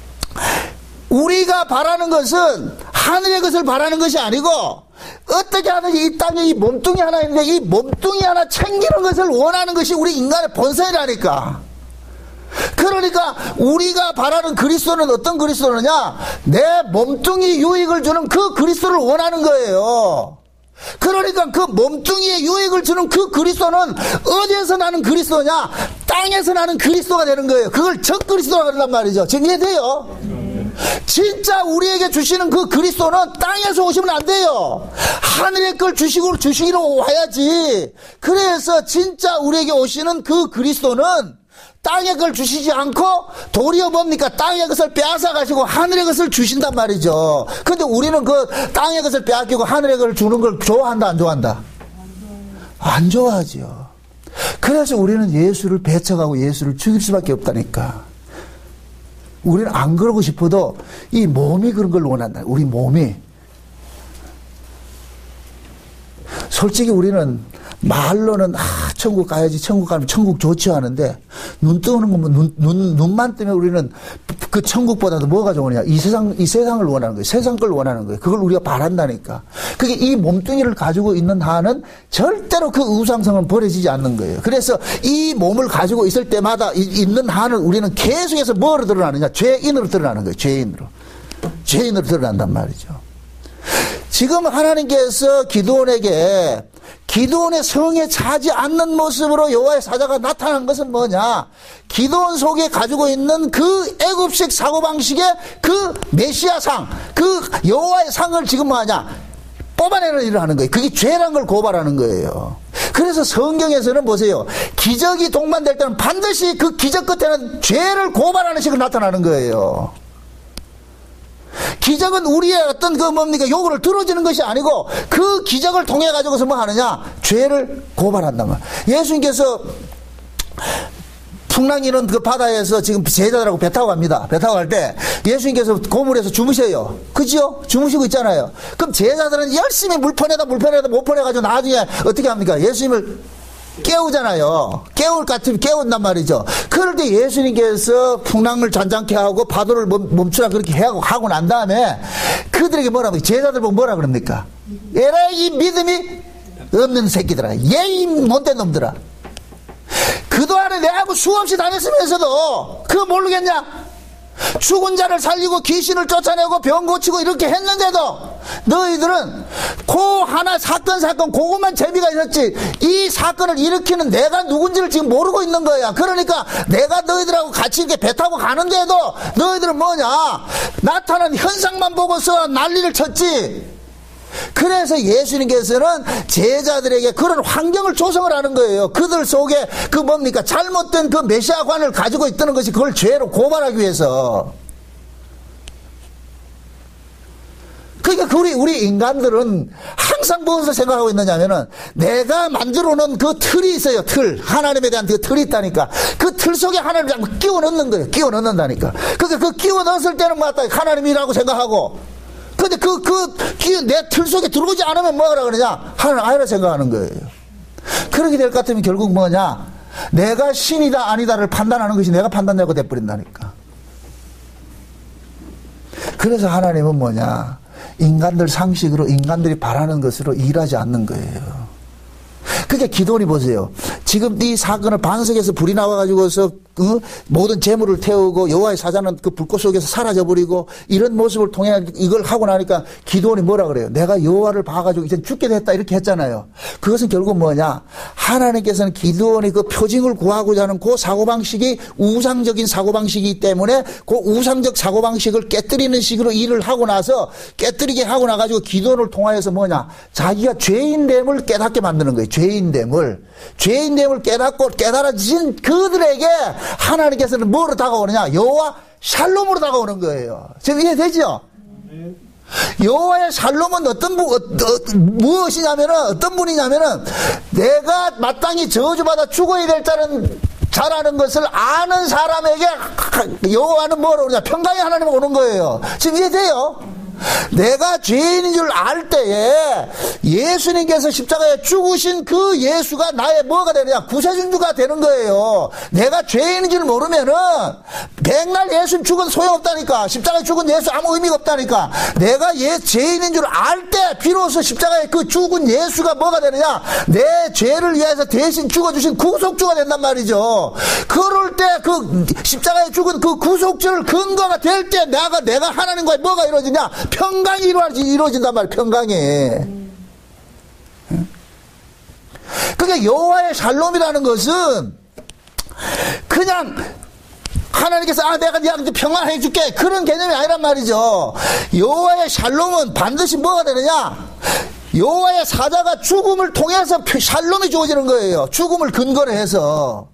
우리가 바라는 것은 하늘의 것을 바라는 것이 아니고 어떻게 하든지 이 땅에 이 몸뚱이 하나 있는데 이 몸뚱이 하나 챙기는 것을 원하는 것이 우리 인간의 본성이라니까. 그러니까 우리가 바라는 그리스도는 어떤 그리스도느냐? 내 몸뚱이 유익을 주는 그 그리스도를 원하는 거예요. 그러니까 그 몸뚱이에 유익을 주는 그 그리스도는 어디에서 나는 그리스도냐? 땅에서 나는 그리스도가 되는 거예요. 그걸 적 그리스도라고 그런단 말이죠. 지금 이해돼요? 진짜 우리에게 주시는 그 그리스도는 땅에서 오시면 안 돼요. 하늘의 걸 주시고 주시기로 와야지. 그래서 진짜 우리에게 오시는 그 그리스도는 땅의 걸 주시지 않고 도리어 뭡니까? 땅의 것을 빼앗아 가지고 하늘의 것을 주신단 말이죠. 근데 우리는 그 땅의 것을 빼앗기고 하늘의 걸 주는 걸 좋아한다 안 좋아한다? 안 좋아하죠. 그래서 우리는 예수를 배척하고 예수를 죽일 수밖에 없다니까. 우리는 안 그러고 싶어도 이 몸이 그런 걸 원한다. 우리 몸이. 솔직히 우리는 말로는 아 천국 가야지 천국 가면 천국 좋지 하는데 눈 뜨는 거면 눈, 눈, 눈만 뜨면 우리는 그 천국보다도 뭐가 좋으냐 이 세상 이 세상을 원하는 거예요. 세상 걸 원하는 거예요. 그걸 우리가 바란다니까. 그게 이 몸뚱이를 가지고 있는 한은 절대로 그 우상성은 버려지지 않는 거예요. 그래서 이 몸을 가지고 있을 때마다 있는 한은 우리는 계속해서 뭐로 드러나느냐? 죄인으로 드러나는 거예요. 죄인으로. 죄인으로 드러난단 말이죠. 지금 하나님께서 기드온에게 기드온의 성에 차지 않는 모습으로 여호와의 사자가 나타난 것은 뭐냐? 기드온 속에 가지고 있는 그 애굽식 사고방식의 그 메시아상, 그 여호와의 상을 지금 뭐하냐? 뽑아내는 일을 하는 거예요. 그게 죄란 걸 고발하는 거예요. 그래서 성경에서는 보세요. 기적이 동반될 때는 반드시 그 기적 끝에는 죄를 고발하는 식으로 나타나는 거예요. 기적은 우리의 어떤 그 뭡니까 요구를 들어주는 것이 아니고 그 기적을 통해 가지고서 뭐 하느냐? 죄를 고발한단 말이야. 예수님께서 풍랑이는 그 바다에서 지금 제자들하고 배 타고 갑니다. 배 타고 갈 때 예수님께서 고물에서 주무셔요. 그죠? 주무시고 있잖아요. 그럼 제자들은 열심히 물편에다 물편에다 못 보내가지고 나중에 어떻게 합니까? 예수님을 깨우잖아요. 깨울 것 같으면 깨운단 말이죠. 그럴 때 예수님께서 풍랑을 잔잔케 하고 파도를 멈추라 그렇게 하고, 하고 난 다음에 그들에게 뭐라 합니까? 제자들 보고 뭐라 그럽니까? 에라 이 믿음이 없는 새끼들아. 예이 못된 놈들아. 그동안에 내하고 수없이 다녔으면서도 그거 모르겠냐? 죽은 자를 살리고 귀신을 쫓아내고 병 고치고 이렇게 했는데도 너희들은 그 하나 사건 사건 그것만 재미가 있었지 이 사건을 일으키는 내가 누군지를 지금 모르고 있는 거야. 그러니까 내가 너희들하고 같이 이렇게 배 타고 가는데도 너희들은 뭐냐? 나타난 현상만 보고서 난리를 쳤지. 그래서 예수님께서는 제자들에게 그런 환경을 조성을 하는 거예요. 그들 속에 그 뭡니까 잘못된 그 메시아관을 가지고 있다는 것이 그걸 죄로 고발하기 위해서. 그러니까 우리 우리 인간들은 항상 무엇을 생각하고 있느냐면은 내가 만들어 놓은 그 틀이 있어요. 틀. 하나님에 대한 그 틀이 있다니까. 그 틀 속에 하나님을 자꾸 끼워 넣는 거예요. 끼워 넣는다니까. 그러니까 그 끼워 넣었을 때는 맞다. 하나님이라고 생각하고. 근데 그, 그, 내 틀 속에 들어오지 않으면 뭐라 그러냐? 하나님 아니라 생각하는 거예요. 그렇게 될 것 같으면 결국 뭐냐? 내가 신이다, 아니다를 판단하는 것이 내가 판단자가 돼버린다니까. 그래서 하나님은 뭐냐? 인간들 상식으로, 인간들이 바라는 것으로 일하지 않는 거예요. 그게 기도원이 보세요. 지금 이 사건을 반석에서 불이 나와가지고서 어? 모든 재물을 태우고 여호와의 사자는 그 불꽃 속에서 사라져버리고 이런 모습을 통해 이걸 하고 나니까 기도원이 뭐라 그래요? 내가 여호와를 봐가지고 이제 죽게 됐다 이렇게 했잖아요. 그것은 결국 뭐냐? 하나님께서는 기도원이 그 표징을 구하고자 하는 그 사고방식이 우상적인 사고방식이기 때문에 그 우상적 사고방식을 깨뜨리는 식으로 일을 하고 나서 깨뜨리게 하고 나가지고 기도원을 통하여서 뭐냐? 자기가 죄인됨을 깨닫게 만드는 거예요. 죄인 죄인됨을 죄인됨을 깨닫고 깨달아진 그들에게 하나님께서는 뭐로 다가오느냐? 여호와 샬롬으로 다가오는 거예요. 지금 이해되죠? 여호와의 샬롬은 어떤 분, 어, 어, 무엇이냐면은 어떤 분이냐면은 내가 마땅히 저주받아 죽어야 될 자는 자라는 것을 아는 사람에게 여호와는 뭐로 오느냐? 평강의 하나님 오는 거예요. 지금 이해돼요? 내가 죄인인 줄 알 때에 예수님께서 십자가에 죽으신 그 예수가 나의 뭐가 되느냐? 구세주가 되는 거예요. 내가 죄인인 줄 모르면은 백날 예수님 죽은 소용없다니까. 십자가에 죽은 예수 아무 의미가 없다니까. 내가 예, 죄인인 줄 알 때 비로소 십자가에 그 죽은 예수가 뭐가 되느냐? 내 죄를 위해서 대신 죽어주신 구속주가 된단 말이죠. 그럴 때 그 십자가에 죽은 그 구속주를 근거가 될 때 내가 내가 하나님과의 뭐가 이루어지냐? 평강이 이루어진단 말이에요. 평강이. 그게 여호와의 샬롬이라는 것은 그냥 하나님께서 아 내가 네한테 평안해 줄게 그런 개념이 아니란 말이죠. 여호와의 샬롬은 반드시 뭐가 되느냐? 여호와의 사자가 죽음을 통해서 샬롬이 주어지는 거예요. 죽음을 근거로 해서.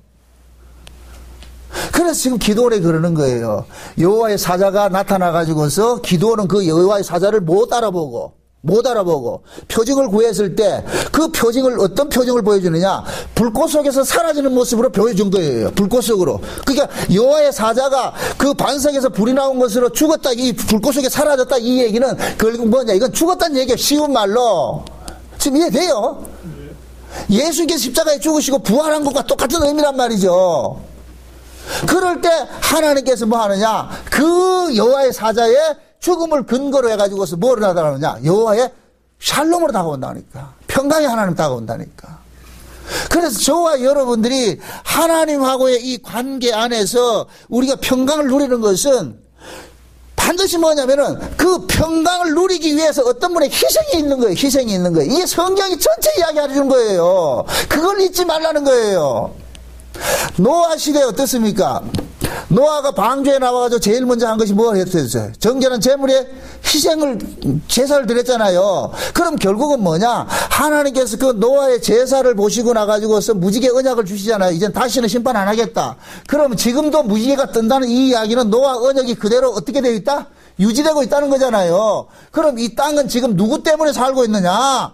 그래서 지금 기도원에 그러는 거예요. 여호와의 사자가 나타나가지고서 기도원은 그 여호와의 사자를 못 알아보고 못 알아보고 표징을 구했을 때 그 표징을 어떤 표징을 보여주느냐? 불꽃 속에서 사라지는 모습으로 보여준 거예요. 불꽃 속으로. 그러니까 여호와의 사자가 그 반석에서 불이 나온 것으로 죽었다, 이 불꽃 속에 사라졌다, 이 얘기는 결국 뭐냐? 이건 죽었다는 얘기예요. 쉬운 말로. 지금 이해돼요? 예수님께서 십자가에 죽으시고 부활한 것과 똑같은 의미란 말이죠. 그럴 때 하나님께서 뭐 하느냐? 그 여호와의 사자의 죽음을 근거로 해가지고서 뭐를 나타나느냐? 여호와의 샬롬으로 다가온다니까. 평강의 하나님 다가온다니까. 그래서 저와 여러분들이 하나님하고의 이 관계 안에서 우리가 평강을 누리는 것은 반드시 뭐냐면은 그 평강을 누리기 위해서 어떤 분의 희생이 있는 거예요. 희생이 있는 거예요. 이게 성경이 전체 이야기하는 거예요. 그걸 잊지 말라는 거예요. 노아 시대에 어떻습니까? 노아가 방주에 나와가지고 제일 먼저 한 것이 뭘 했어요? 정결한 제물에 희생을, 제사를 드렸잖아요. 그럼 결국은 뭐냐? 하나님께서 그 노아의 제사를 보시고 나가지고서 무지개 언약을 주시잖아요. 이젠 다시는 심판 안 하겠다. 그럼 지금도 무지개가 뜬다는 이 이야기는 노아 언약이 그대로 어떻게 되어 있다? 유지되고 있다는 거잖아요. 그럼 이 땅은 지금 누구 때문에 살고 있느냐?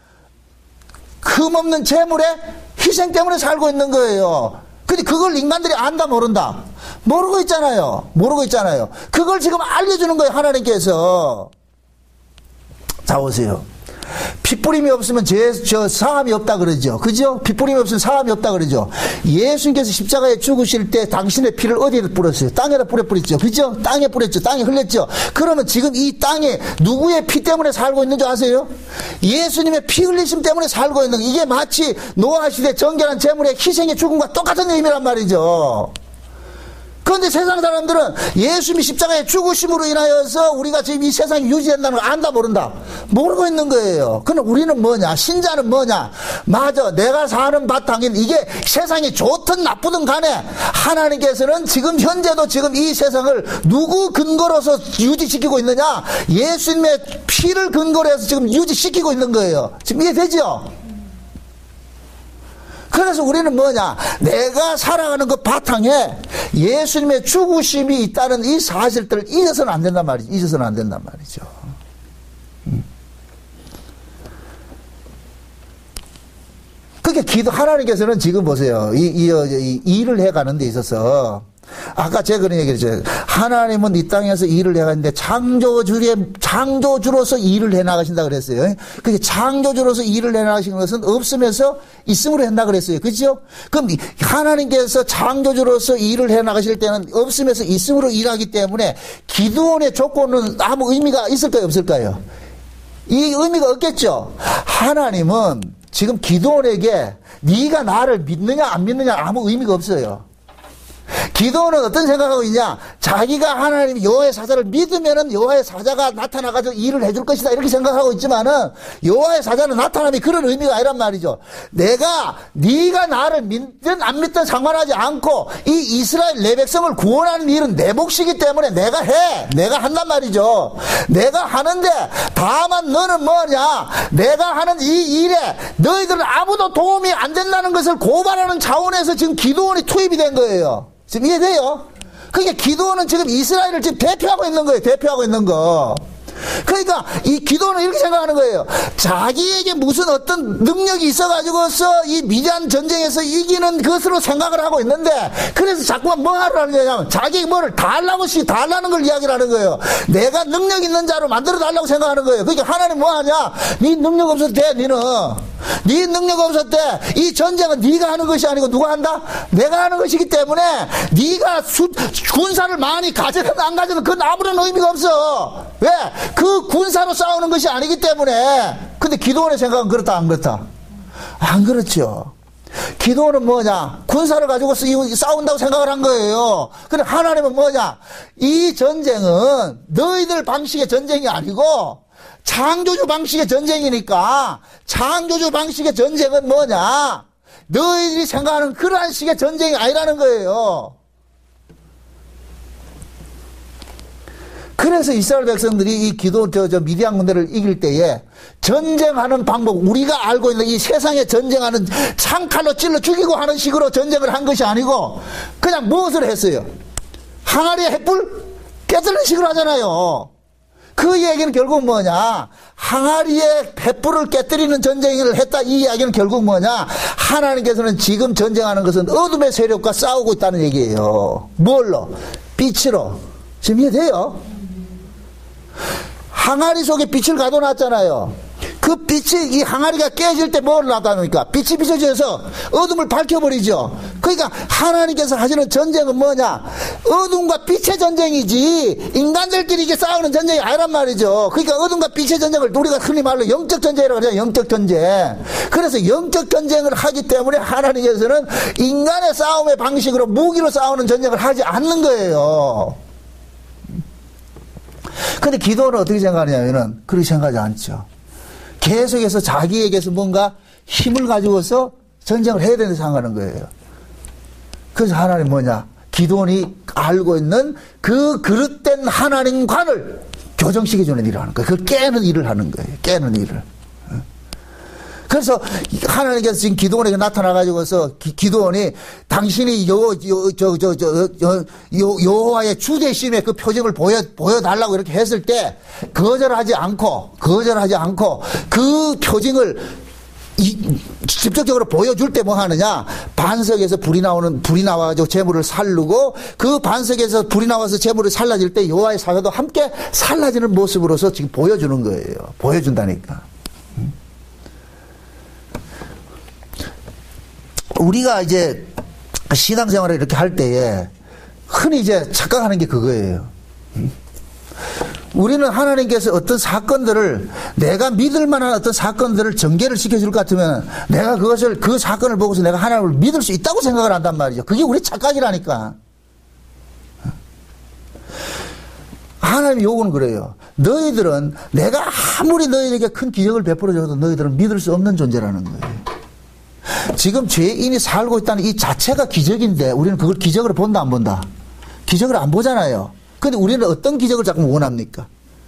흠없는 제물에 희생 때문에 살고 있는 거예요. 근데 그걸 인간들이 안다 모른다? 모르고 있잖아요. 모르고 있잖아요. 그걸 지금 알려주는 거예요. 하나님께서. 자 보세요. 핏부림이 없으면 제, 저 사함이 없다 그러죠. 그죠? 핏부림이 없으면 사함이 없다 그러죠. 예수님께서 십자가에 죽으실 때 당신의 피를 어디에다 뿌렸어요? 땅에다 뿌려 뿌렸죠. 그죠? 땅에 뿌렸죠. 땅에 흘렸죠. 그러면 지금 이 땅에 누구의 피 때문에 살고 있는 줄 아세요? 예수님의 피 흘리심 때문에 살고 있는, 이게 마치 노아 시대 정결한 제물의 희생의 죽음과 똑같은 의미란 말이죠. 그런데 세상 사람들은 예수님이 십자가에 죽으심으로 인하여서 우리가 지금 이 세상이 유지된다는 걸 안다 모른다? 모르고 있는 거예요. 그럼 우리는 뭐냐? 신자는 뭐냐? 맞아, 내가 사는 바탕인 이게 세상이 좋든 나쁘든 간에 하나님께서는 지금 현재도 지금 이 세상을 누구 근거로서 유지시키고 있느냐? 예수님의 피를 근거로 해서 지금 유지시키고 있는 거예요. 지금 이해되죠? 그래서 우리는 뭐냐? 내가 살아가는 그 바탕에 예수님의 죽으심이 있다는 이 사실들을 잊어서는 안 된단 말이죠. 잊어서는 안 된단 말이죠. 음. 그게 기도, 하나님께서는 지금 보세요. 이, 이, 이, 이 일을 해가는 데 있어서 아까 제가 그런 얘기를 했죠. 하나님은 이 땅에서 일을 해가는데 창조주의, 창조주로서 일을 해나가신다 그랬어요. 그게 창조주로서 일을 해나가신 것은 없으면서 있음으로 한다 그랬어요. 그죠? 그럼 하나님께서 창조주로서 일을 해나가실 때는 없으면서 있음으로 일하기 때문에 기도원의 조건은 아무 의미가 있을까요? 없을까요? 이 의미가 없겠죠? 하나님은 지금 기도원에게 네가 나를 믿느냐 안 믿느냐 아무 의미가 없어요. 기도는 어떤 생각하고 있냐? 자기가 하나님 여호와의 사자를 믿으면은 여호와의 사자가 나타나가지고 일을 해줄 것이다 이렇게 생각하고 있지만은 여호와의 사자는 나타남이 그런 의미가 아니란 말이죠. 내가 네가 나를 믿든 안 믿든 상관하지 않고 이 이스라엘 내 백성을 구원하는 일은 내 몫이기 때문에 내가 해. 내가 한단 말이죠. 내가 하는데 다만 너는 뭐냐? 내가 하는 이 일에 너희들은 아무도 도움이 안 된다는 것을 고발하는 차원에서 지금 기도원이 투입이 된 거예요. 지금 이해돼요? 그러니까 기도원은 지금 이스라엘을 지금 대표하고 있는 거예요. 대표하고 있는 거. 그러니까 이 기도는 이렇게 생각하는 거예요. 자기에게 무슨 어떤 능력이 있어가지고서 이 미디안 전쟁에서 이기는 것으로 생각을 하고 있는데, 그래서 자꾸만 뭐 하라는 거냐면 자기 뭐를 다 하려고 시, 다 하려는 걸 이야기를 하는 거예요. 내가 능력 있는 자로 만들어 달라고 생각하는 거예요. 그러니까 하나님 뭐 하냐? 네 능력 없어도 돼, 니는. 네 능력 없을 때 이 전쟁은 네가 하는 것이 아니고 누가 한다? 내가 하는 것이기 때문에 네가 수, 군사를 많이 가져든 안 가져든 그건 아무런 의미가 없어. 왜? 그 군사로 싸우는 것이 아니기 때문에. 근데 기도원의 생각은 그렇다 안 그렇다? 안 그렇죠. 기도원은 뭐냐? 군사를 가지고 싸운다고 생각을 한 거예요. 근데 하나님은 뭐냐? 이 전쟁은 너희들 방식의 전쟁이 아니고 창조주 방식의 전쟁이니까, 창조주 방식의 전쟁은 뭐냐? 너희들이 생각하는 그러한 식의 전쟁이 아니라는 거예요. 그래서 이스라엘 백성들이 이 기도, 저, 저, 미디안 군대를 이길 때에 전쟁하는 방법, 우리가 알고 있는 이 세상에 전쟁하는 창칼로 찔러 죽이고 하는 식으로 전쟁을 한 것이 아니고, 그냥 무엇을 했어요? 항아리에 횃불 깨뜨리는 식으로 하잖아요. 그 얘기는 결국 뭐냐? 항아리에 횃불을 깨뜨리는 전쟁을 했다. 이 이야기는 결국 뭐냐? 하나님께서는 지금 전쟁하는 것은 어둠의 세력과 싸우고 있다는 얘기예요. 뭘로? 빛으로. 지금 이해돼요? 항아리 속에 빛을 가둬놨잖아요. 그 빛이, 이 항아리가 깨질 때 뭘 나타납니까? 빛이 비춰져서 어둠을 밝혀버리죠. 그러니까 하나님께서 하시는 전쟁은 뭐냐? 어둠과 빛의 전쟁이지 인간들끼리 이게 싸우는 전쟁이 아니란 말이죠. 그러니까 어둠과 빛의 전쟁을 우리가 흔히 말로 영적 전쟁이라고 그러잖아요. 영적 전쟁. 그래서 영적 전쟁을 하기 때문에 하나님께서는 인간의 싸움의 방식으로 무기로 싸우는 전쟁을 하지 않는 거예요. 근데 기도는 어떻게 생각하냐면은 그렇게 생각하지 않죠. 계속해서 자기에게서 뭔가 힘을 가지고서 전쟁을 해야 된다고 생각하는 거예요. 그래서 하나님 뭐냐? 기도원이 알고 있는 그 그릇된 하나님관을 교정시켜주는 일을 하는 거예요. 그걸 깨는 일을 하는 거예요. 깨는 일을. 그래서 하나님께서 지금 기도원에게 나타나가지고서 기도원이 당신이 요, 요, 저, 저, 저, 요, 요, 여호와의 주대심의 그 표징을 보여, 보여달라고 이렇게 했을 때 거절하지 않고, 거절하지 않고 그 표징을 이, 직접적으로 보여줄 때 뭐 하느냐? 반석에서 불이 나오는, 불이 나와가지고 재물을 살르고 그 반석에서 불이 나와서 재물을 살라질 때 여호와의 사자도 함께 살라지는 모습으로서 지금 보여주는 거예요. 보여준다니까. 우리가 이제 신앙생활을 이렇게 할 때에 흔히 이제 착각하는 게 그거예요. 우리는 하나님께서 어떤 사건들을, 내가 믿을 만한 어떤 사건들을 전개를 시켜줄 것 같으면 내가 그것을, 그 사건을 보고서 내가 하나님을 믿을 수 있다고 생각을 한단 말이죠. 그게 우리 착각이라니까. 하나님의 요구는 그래요. 너희들은 내가 아무리 너희에게 큰 기적을 베풀어줘도 너희들은 믿을 수 없는 존재라는 거예요. 지금 죄인이 살고 있다는 이 자체가 기적인데 우리는 그걸 기적으로 본다 안 본다? 기적을 안 보잖아요. 근데 우리는 어떤 기적을 자꾸 원합니까?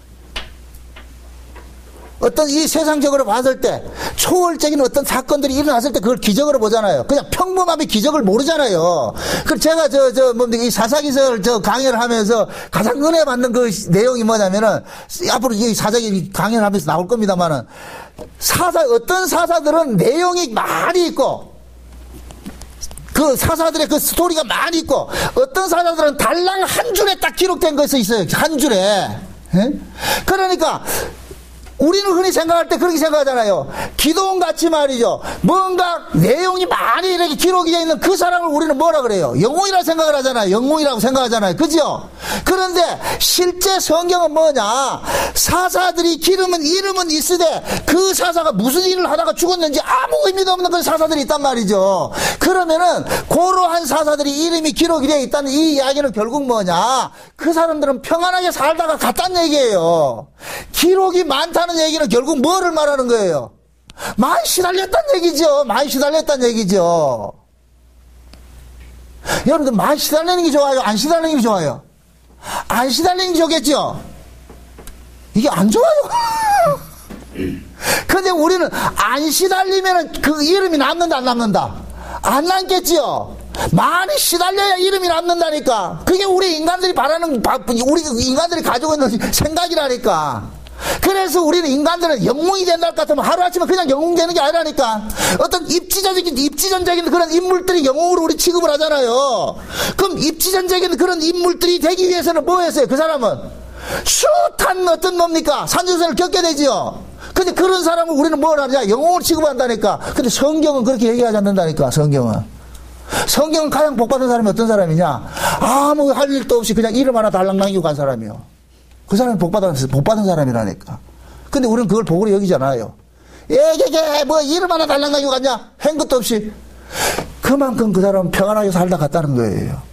어떤 이 세상적으로 봤을 때 초월적인 어떤 사건들이 일어났을 때 그걸 기적으로 보잖아요. 그냥 평범하게 기적을 모르잖아요. 그래서 제가 저, 저, 뭡니까, 이 사사기설 저 강연을 하면서 가장 은혜 받는 그 내용이 뭐냐면은, 앞으로 이 사사기 강연을 하면서 나올 겁니다만은, 사사, 어떤 사사들은 내용이 많이 있고, 그 사사들의 그 스토리가 많이 있고, 어떤 사사들은 달랑 한 줄에 딱 기록된 것이 있어요. 한 줄에. 예? 그러니까, 우리는 흔히 생각할 때 그렇게 생각하잖아요. 기도원 같이 말이죠. 뭔가 내용이 많이 이렇게 기록이 되어 있는 그 사람을 우리는 뭐라 그래요? 영웅이라고 생각을 하잖아요. 영웅이라고 생각하잖아요. 그죠? 그런데 실제 성경은 뭐냐? 사사들이 기름은 이름은 있으되 그 사사가 무슨 일을 하다가 죽었는지 아무 의미도 없는 그런 사사들이 있단 말이죠. 그러면은 고로한 사사들이 이름이 기록이 되어 있다는 이 이야기는 결국 뭐냐? 그 사람들은 평안하게 살다가 갔다는 얘기예요. 기록이 많다는 얘기는 결국 뭐를 말하는 거예요? 많이 시달렸다는 얘기죠. 많이 시달렸다는 얘기죠. 여러분들 많이 시달리는 게 좋아요? 안 시달리는 게 좋아요? 안 시달리는 게 좋겠죠? 이게 안 좋아요. 근데 우리는 안 시달리면 그 이름이 남는다 안 남는다? 안 남겠지요. 많이 시달려야 이름이 남는다니까. 그게 우리 인간들이 바라는, 우리 인간들이 가지고 있는 생각이라니까. 그래서 우리는 인간들은 영웅이 된다 할 것 같으면 하루아침에 그냥 영웅 되는 게 아니라니까. 어떤 입지전적인, 입지전적인 그런 인물들이 영웅으로 우리 취급을 하잖아요. 그럼 입지전적인 그런 인물들이 되기 위해서는 뭐 했어요? 그 사람은 숱한 어떤 뭡니까? 산전수전을 겪게 되지요. 근데 그런 사람을 우리는 뭘 하냐? 영웅을 취급한다니까. 근데 성경은 그렇게 얘기하지 않는다니까. 성경은. 성경은 가장 복받은 사람이 어떤 사람이냐? 아무 할 일도 없이 그냥 이름 하나 달랑 남기고 간 사람이요. 그 사람이 복받은, 복받은 사람이라니까. 근데 우리는 그걸 복으로 여기지 않아요. 예게게, 뭐 이름 하나 달랑 남기고 갔냐? 한 것도 없이. 그만큼 그 사람은 평안하게 살다 갔다는 거예요.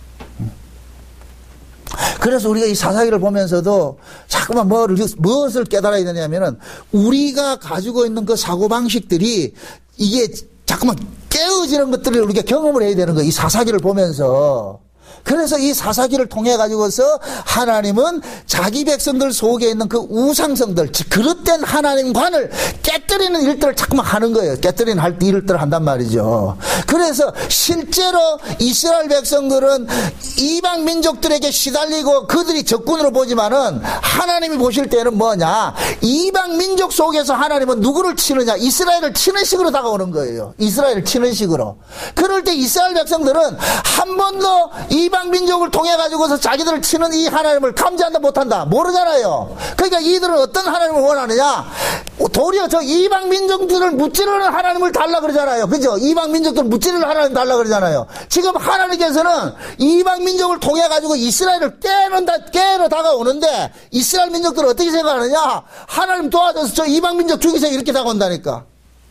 그래서 우리가 이 사사기를 보면서도 자꾸만 뭐를, 무엇을 깨달아야 되냐면은 우리가 가지고 있는 그 사고방식들이 이게 자꾸만 깨어지는 것들을 우리가 경험을 해야 되는 거예요. 이 사사기를 보면서. 그래서 이 사사기를 통해 가지고서 하나님은 자기 백성들 속에 있는 그 우상성들, 즉 그릇된 하나님관을 깨뜨리는 일들을 자꾸만 하는 거예요. 깨뜨리는 할 일들을 한단 말이죠. 그래서 실제로 이스라엘 백성들은 이방 민족들에게 시달리고 그들이 적군으로 보지만은 하나님이 보실 때는 뭐냐? 이방 민족 속에서 하나님은 누구를 치느냐? 이스라엘을 치는 식으로 다가오는 거예요. 이스라엘을 치는 식으로. 그럴 때 이스라엘 백성들은 한 번도 이방 민족을 통해 가지고서 자기들을 치는 이 하나님을 감지한다 못한다 모르잖아요. 그러니까 이들은 어떤 하나님을 원하느냐? 도리어 저 이방 민족들을 무찌르는 하나님을 달라 그러잖아요. 그죠? 이방 민족들을 무찌르는 하나님 달라 그러잖아요. 지금 하나님께서는 이방 민족을 통해 가지고 이스라엘을 깨는다 깨러 다가오는데 이스라엘 민족들은 어떻게 생각하느냐? 하나님 도와줘서 저 이방 민족 죽이세요 이렇게 다가온다니까.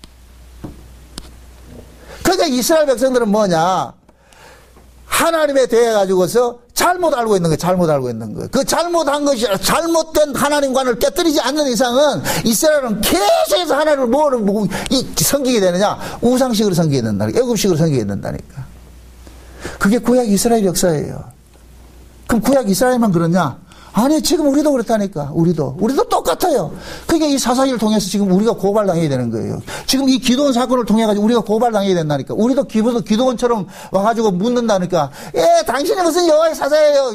그러니까 이스라엘 백성들은 뭐냐? 하나님에 대해 가지고서 잘못 알고 있는 거예요. 잘못 알고 있는 거예요. 그 잘못한 것이 잘못된 하나님관을 깨뜨리지 않는 이상은 이스라엘은 계속해서 하나님을 뭐를 뭐, 이, 섬기게 되느냐? 우상식으로 섬기게 된다니까. 애굽식으로 섬기게 된다니까. 그게 구약 이스라엘 역사예요. 그럼 구약 이스라엘만 그러냐? 아니 지금 우리도 그렇다니까. 우리도 우리도 똑같아요. 그러니까 이 사사기를 통해서 지금 우리가 고발당해야 되는 거예요. 지금 이 기도원 사건을 통해 가지고 우리가 고발당해야 된다니까. 우리도 기도원 기도원처럼 와가지고 묻는다니까. 예, 당신이 무슨 여호와의 사사예요?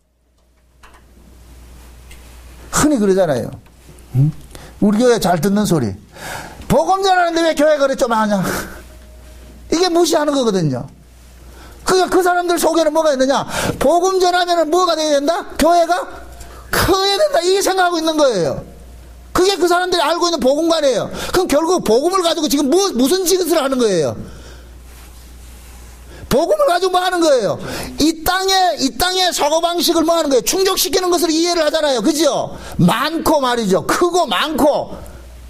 흔히 그러잖아요. 응? 우리 교회 잘 듣는 소리. 복음 전하는데 왜 교회 그래 좀 하냐? 이게 무시하는 거거든요. 그, 그 사람들 속에는 뭐가 있느냐? 복음 전하면은 뭐가 돼야 된다? 교회가 커야 된다. 이게 생각하고 있는 거예요. 그게 그 사람들이 알고 있는 복음관이에요. 그럼 결국 복음을 가지고 지금 뭐, 무슨 짓을 하는 거예요? 복음을 가지고 뭐 하는 거예요? 이 땅에, 이 땅의 사고방식을 뭐 하는 거예요? 충족시키는 것을 이해를 하잖아요. 그죠? 많고 말이죠. 크고 많고.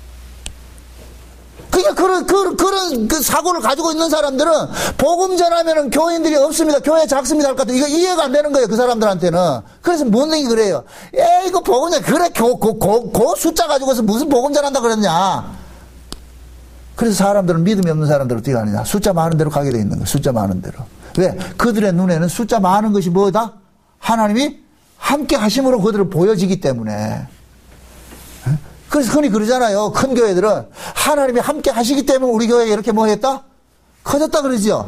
그러니까 그런, 그런, 그런 그 사고를 가지고 있는 사람들은 복음 전하면은 교인들이 없습니다. 교회 작습니다. 할 것 같아. 이거 이해가 안 되는 거예요. 그 사람들한테는. 그래서 뭔 얘기 그래요. 에이, 이거 복음 전, 그래, 고, 고, 고, 고 숫자 가지고서 무슨 복음 전한다 그랬냐. 그래서 사람들은 믿음이 없는 사람들은 어떻게 하느냐. 숫자 많은 대로 가게 돼 있는 거예요. 숫자 많은 대로. 왜? 그들의 눈에는 숫자 많은 것이 뭐다? 하나님이 함께 하심으로 그들을 보여지기 때문에. 그래서 흔히 그러잖아요. 큰 교회들은 하나님이 함께 하시기 때문에 우리 교회가 이렇게 뭐 했다? 커졌다 그러죠.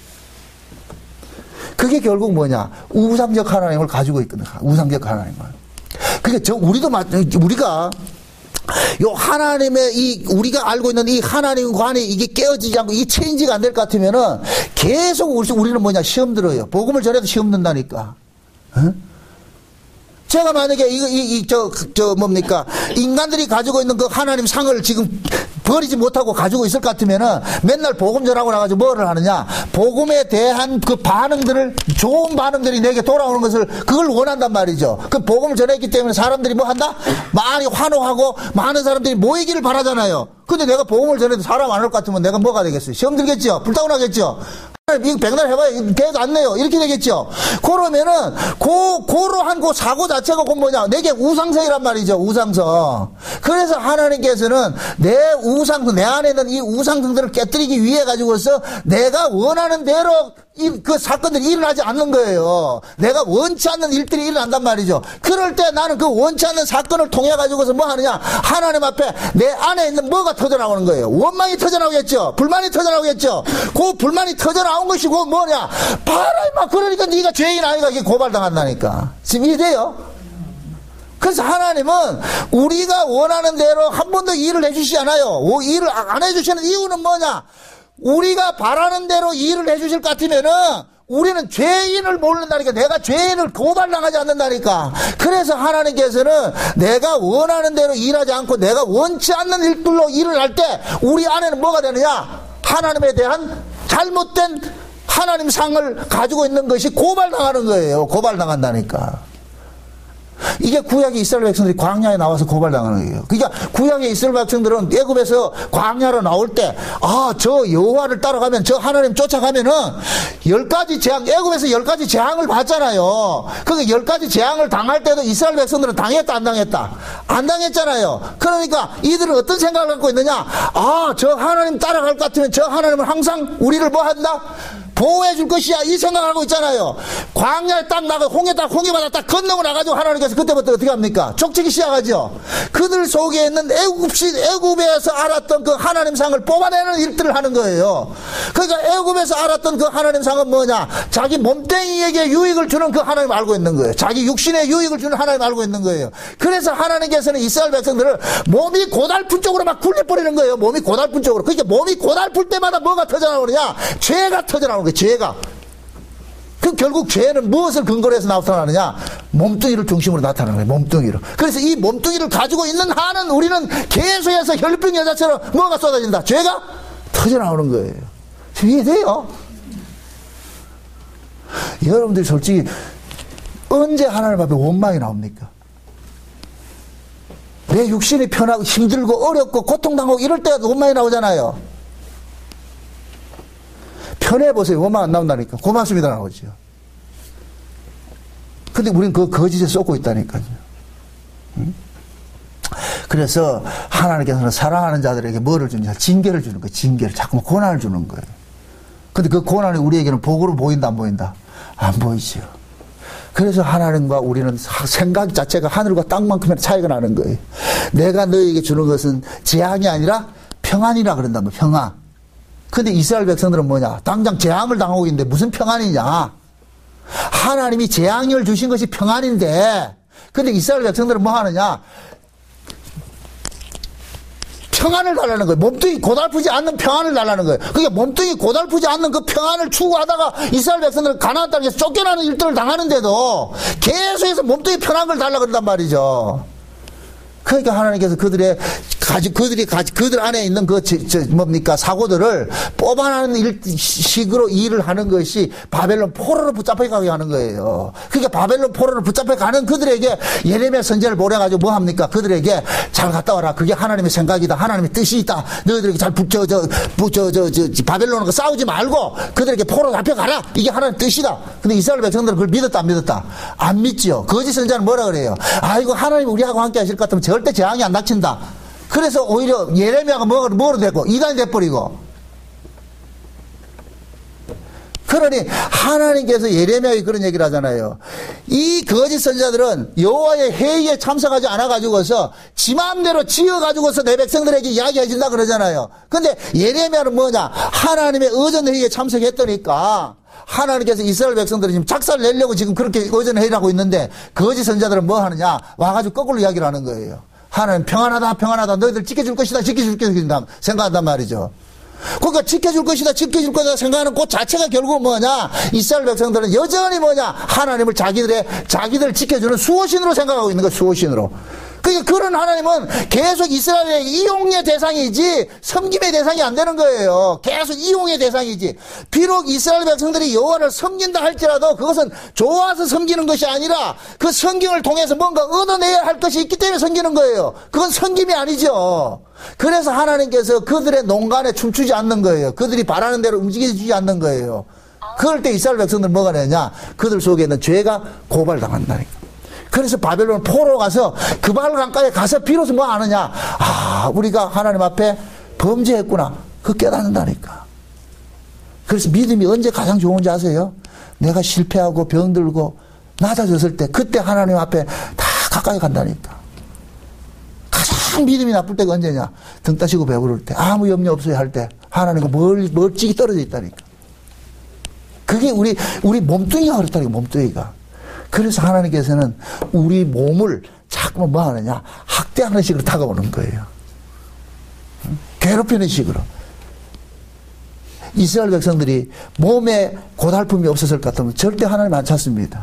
그게 결국 뭐냐? 우상적 하나님을 가지고 있거든. 우상적 하나님을. 그게 저 우리도 우리가 요 하나님의 이 우리가 알고 있는 이 하나님관이 이게 깨어지지 않고 이 체인지가 안 될 것 같으면은 계속 우리는 뭐냐? 시험 들어요. 복음을 전해도 시험 든다니까. 어? 제가 만약에 이거, 이, 이, 저, 저, 뭡니까. 인간들이 가지고 있는 그 하나님 상을 지금 버리지 못하고 가지고 있을 것 같으면은 맨날 복음 전하고 나가지고 뭐를 하느냐. 복음에 대한 그 반응들을, 좋은 반응들이 내게 돌아오는 것을 그걸 원한단 말이죠. 그 복음을 전했기 때문에 사람들이 뭐 한다? 많이 환호하고 많은 사람들이 모이기를 바라잖아요. 근데 내가 복음을 전해도 사람 안 올 것 같으면 내가 뭐가 되겠어요? 시험 들겠죠? 불타고 나겠죠? 이거 백날 해봐야 계속 안 내요. 이렇게 되겠죠. 그러면은 고 고로한 그 사고 자체가 그 뭐냐? 내게 우상성이란 말이죠. 우상성. 그래서 하나님께서는 내 우상성, 내 안에 있는 이 우상성들을 깨뜨리기 위해 가지고서 내가 원하는 대로 이, 그 사건들이 일어나지 않는 거예요. 내가 원치 않는 일들이 일어난단 말이죠. 그럴 때 나는 그 원치 않는 사건을 통해 가지고서 뭐 하느냐? 하나님 앞에 내 안에 있는 뭐가 터져나오는 거예요. 원망이 터져나오겠죠. 불만이 터져나오겠죠. 그 불만이 터져나온 것이 그 뭐냐? 봐라 임마. 그러니까 네가 죄인 아이가 이게 고발당한다니까. 지금 이해돼요? 그래서 하나님은 우리가 원하는 대로 한 번도 일을 해주시지 않아요. 일을 안 해주시는 이유는 뭐냐? 우리가 바라는 대로 일을 해주실 것 같으면은 우리는 죄인을 모른다니까. 내가 죄인을 고발당하지 않는다니까. 그래서 하나님께서는 내가 원하는 대로 일하지 않고 내가 원치 않는 일들로 일을 할 때 우리 안에는 뭐가 되느냐? 하나님에 대한 잘못된 하나님 상을 가지고 있는 것이 고발당하는 거예요. 고발당한다니까. 이게 구약의 이스라엘 백성들이 광야에 나와서 고발당하는 거예요. 그러니까 구약의 이스라엘 백성들은 애굽에서 광야로 나올 때, 아, 저 여호와를 따라가면, 저 하나님 쫓아가면은 열 가지 재앙, 애굽에서 열 가지 재앙을 받잖아요. 그 열 가지 재앙을 당할 때도 이스라엘 백성들은 당했다, 안 당했다? 안 당했잖아요. 그러니까 이들은 어떤 생각을 갖고 있느냐? 아, 저 하나님 따라갈 것 같으면 저 하나님은 항상 우리를 뭐 한다? 보호해 줄 것이야. 이 생각을 하고 있잖아요. 광야에 딱 나가, 홍해 딱, 홍해바다 딱 건너고 나가지고 하나님께서 그때부터 어떻게 합니까? 족치기 시작하죠. 그들 속에 있는 애굽시, 애굽에서 알았던 그 하나님상을 뽑아내는 일들을 하는 거예요. 그러니까 애굽에서 알았던 그 하나님상은 뭐냐? 자기 몸뚱이에게 유익을 주는 그 하나님 알고 있는 거예요. 자기 육신에 유익을 주는 하나님 알고 있는 거예요. 그래서 하나님께서는 이스라엘 백성들을 몸이 고달픈 쪽으로 막 굴려버리는 거예요. 몸이 고달픈 쪽으로. 그러니까 몸이 고달플 때마다 뭐가 터져나오느냐? 죄가 터져나오는 거예요. 죄가. 그 결국 죄는 무엇을 근거로 해서 나타나느냐? 몸뚱이를 중심으로 나타나는 거예요. 몸뚱이로. 그래서 이 몸뚱이를 가지고 있는 한은 우리는 계속해서 혈병 여자처럼 뭐가 쏟아진다? 죄가 터져나오는 거예요. 이해돼요? 여러분들이 솔직히 언제 하나님 앞에 원망이 나옵니까? 내 육신이 편하고 힘들고 어렵고 고통당하고 이럴 때가 원망이 나오잖아요. 편해보세요. 원망 안 나온다니까. 고맙습니다 나오죠. 근데 우린 그 거짓에 쏟고 있다니까요. 응? 그래서 하나님께서는 사랑하는 자들에게 뭐를 주느냐? 징계를 주는 거예요. 징계를. 자꾸만 고난을 주는 거예요. 근데 그 고난이 우리에게는 복으로 보인다, 안 보인다? 안 보이죠. 그래서 하나님과 우리는 생각 자체가 하늘과 땅만큼의 차이가 나는 거예요. 내가 너에게 주는 것은 재앙이 아니라 평안이라 그런단 말이에요. 평안. 근데 이스라엘 백성들은 뭐냐? 당장 재앙을 당하고 있는데 무슨 평안이냐? 하나님이 재앙을 주신 것이 평안인데, 근데 이스라엘 백성들은 뭐 하느냐? 평안을 달라는 거예요. 몸뚱이 고달프지 않는 평안을 달라는 거예요. 그게 몸뚱이 고달프지 않는 그 평안을 추구하다가 이스라엘 백성들은 가나안 땅에서 쫓겨나는 일들을 당하는데도 계속해서 몸뚱이 편한 걸 달라 그런단 말이죠. 그러니까 하나님께서 그들의 가지 그들이 가지 그들 안에 있는 그 저, 저 뭡니까 사고들을 뽑아내는 일, 식으로 일을 하는 것이 바벨론 포로로 붙잡혀 가게 하는 거예요. 그러니까 바벨론 포로로 붙잡혀 가는 그들에게 예레미야 선지자를 보내가지고 뭐 합니까? 그들에게 잘 갔다 와라. 그게 하나님의 생각이다. 하나님의 뜻이 있다. 너희들에게 잘 붙여 저저저 저 바벨론과 싸우지 말고 그들에게 포로 잡혀가라. 이게 하나님의 뜻이다. 근데 이스라엘 백성들은 그걸 믿었다 안 믿었다? 안 믿지요. 거짓 선지자는 뭐라 그래요? 아이고 하나님 우리하고 함께 하실 것 같으면 절대 재앙이 안 닥친다. 그래서 오히려 예레미야가 뭐로, 뭐로 됐고 이단이 돼버리고. 그러니 하나님께서 예레미야에 그런 얘기를 하잖아요. 이 거짓 선지자들은 여호와의 회의에 참석하지 않아 가지고서 지 마음대로 지어 가지고서 내 백성들에게 이야기해 준다 그러잖아요. 근데 예레미야는 뭐냐? 하나님의 의전 회의에 참석했더니까 하나님께서 이스라엘 백성들이 지금 작사를 내려고 지금 그렇게 의전 회의를 하고 있는데 거짓 선지자들은 뭐 하느냐? 와가지고 거꾸로 이야기를 하는 거예요. 하나님 평안하다 평안하다 너희들 지켜줄 것이다 지켜줄 것이다 생각한단 말이죠. 그러니까 지켜줄 것이다, 지켜줄 것이다 생각하는 그 자체가 결국은 뭐냐? 이스라엘 백성들은 여전히 뭐냐? 하나님을 자기들의, 자기들을 지켜주는 수호신으로 생각하고 있는 거야, 수호신으로. 그러니까 그런 하나님은 계속 이스라엘의 이용의 대상이지 섬김의 대상이 안 되는 거예요. 계속 이용의 대상이지. 비록 이스라엘 백성들이 여호와를 섬긴다 할지라도 그것은 좋아서 섬기는 것이 아니라 그 섬김을 통해서 뭔가 얻어내야 할 것이 있기 때문에 섬기는 거예요. 그건 섬김이 아니죠. 그래서 하나님께서 그들의 농간에 춤추지 않는 거예요. 그들이 바라는 대로 움직여주지 않는 거예요. 그럴 때 이스라엘 백성들은 뭐가 되느냐? 그들 속에 있는 죄가 고발당한다니까. 그래서 바벨론 포로 가서 그발 강가에 가서 비로소 뭐 아느냐? 아, 우리가 하나님 앞에 범죄했구나. 그 깨닫는다니까. 그래서 믿음이 언제 가장 좋은지 아세요? 내가 실패하고 병들고 낮아졌을 때 그때 하나님 앞에 다 가까이 간다니까. 가장 믿음이 나쁠 때가 언제냐? 등 따시고 배부를 때, 아무 염려 없어야 할 때 하나님과 멀, 멀찍이 떨어져 있다니까. 그게 우리 우리 몸뚱이가 그렇다니까, 몸뚱이가. 그래서 하나님께서는 우리 몸을 자꾸만 뭐 하느냐? 학대하는 식으로 다가오는 거예요. 괴롭히는 식으로. 이스라엘 백성들이 몸에 고달픔이 없었을 것 같으면 절대 하나님 안 찾습니다.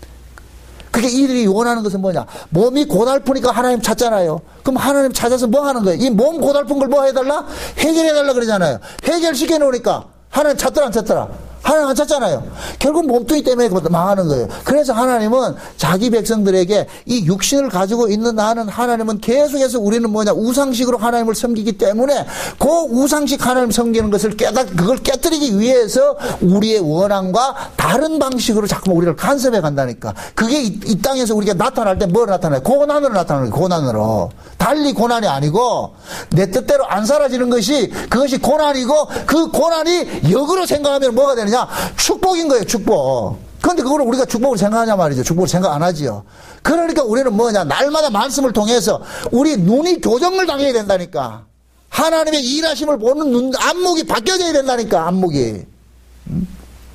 그게 이들이 원하는 것은 뭐냐? 몸이 고달프니까 하나님 찾잖아요. 그럼 하나님 찾아서 뭐 하는 거예요? 이 몸 고달픈 걸 뭐 해달라? 해결해달라 그러잖아요. 해결시켜 놓으니까 하나님 찾더라 안 찾더라? 하나님 안 찾잖아요. 결국 몸뚱이 때문에 망하는 거예요. 그래서 하나님은 자기 백성들에게 이 육신을 가지고 있는 나는 하나님은 계속해서 우리는 뭐냐? 우상식으로 하나님을 섬기기 때문에 그 우상식 하나님 섬기는 것을 깨닫, 그걸 깨뜨리기 위해서 우리의 원함과 다른 방식으로 자꾸 우리를 간섭해 간다니까. 그게 이, 이 땅에서 우리가 나타날 때 뭘 나타나요? 고난으로 나타나는 거예요. 고난으로. 달리 고난이 아니고 내 뜻대로 안 사라지는 것이 그것이 고난이고 그 고난이 역으로 생각하면 뭐가 되느냐? 축복인 거예요, 축복. 그런데 그걸 우리가 축복을 생각하냐 말이죠. 축복을 생각 안 하지요. 그러니까 우리는 뭐냐? 날마다 말씀을 통해서 우리 눈이 교정을 당해야 된다니까. 하나님의 일하심을 보는 눈, 안목이 바뀌어져야 된다니까, 안목이. 음?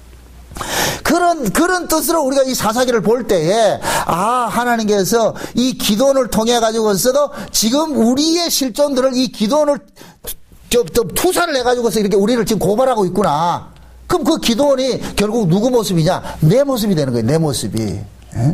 그런, 그런 뜻으로 우리가 이 사사기를 볼 때에, 아, 하나님께서 이 기도원을 통해가지고서도 지금 우리의 실존들을 이 기도원을 저, 저 투사를 해가지고서 이렇게 우리를 지금 고발하고 있구나. 그럼 그 기도원이 결국 누구 모습이냐? 내 모습이 되는 거예요, 내 모습이. 에?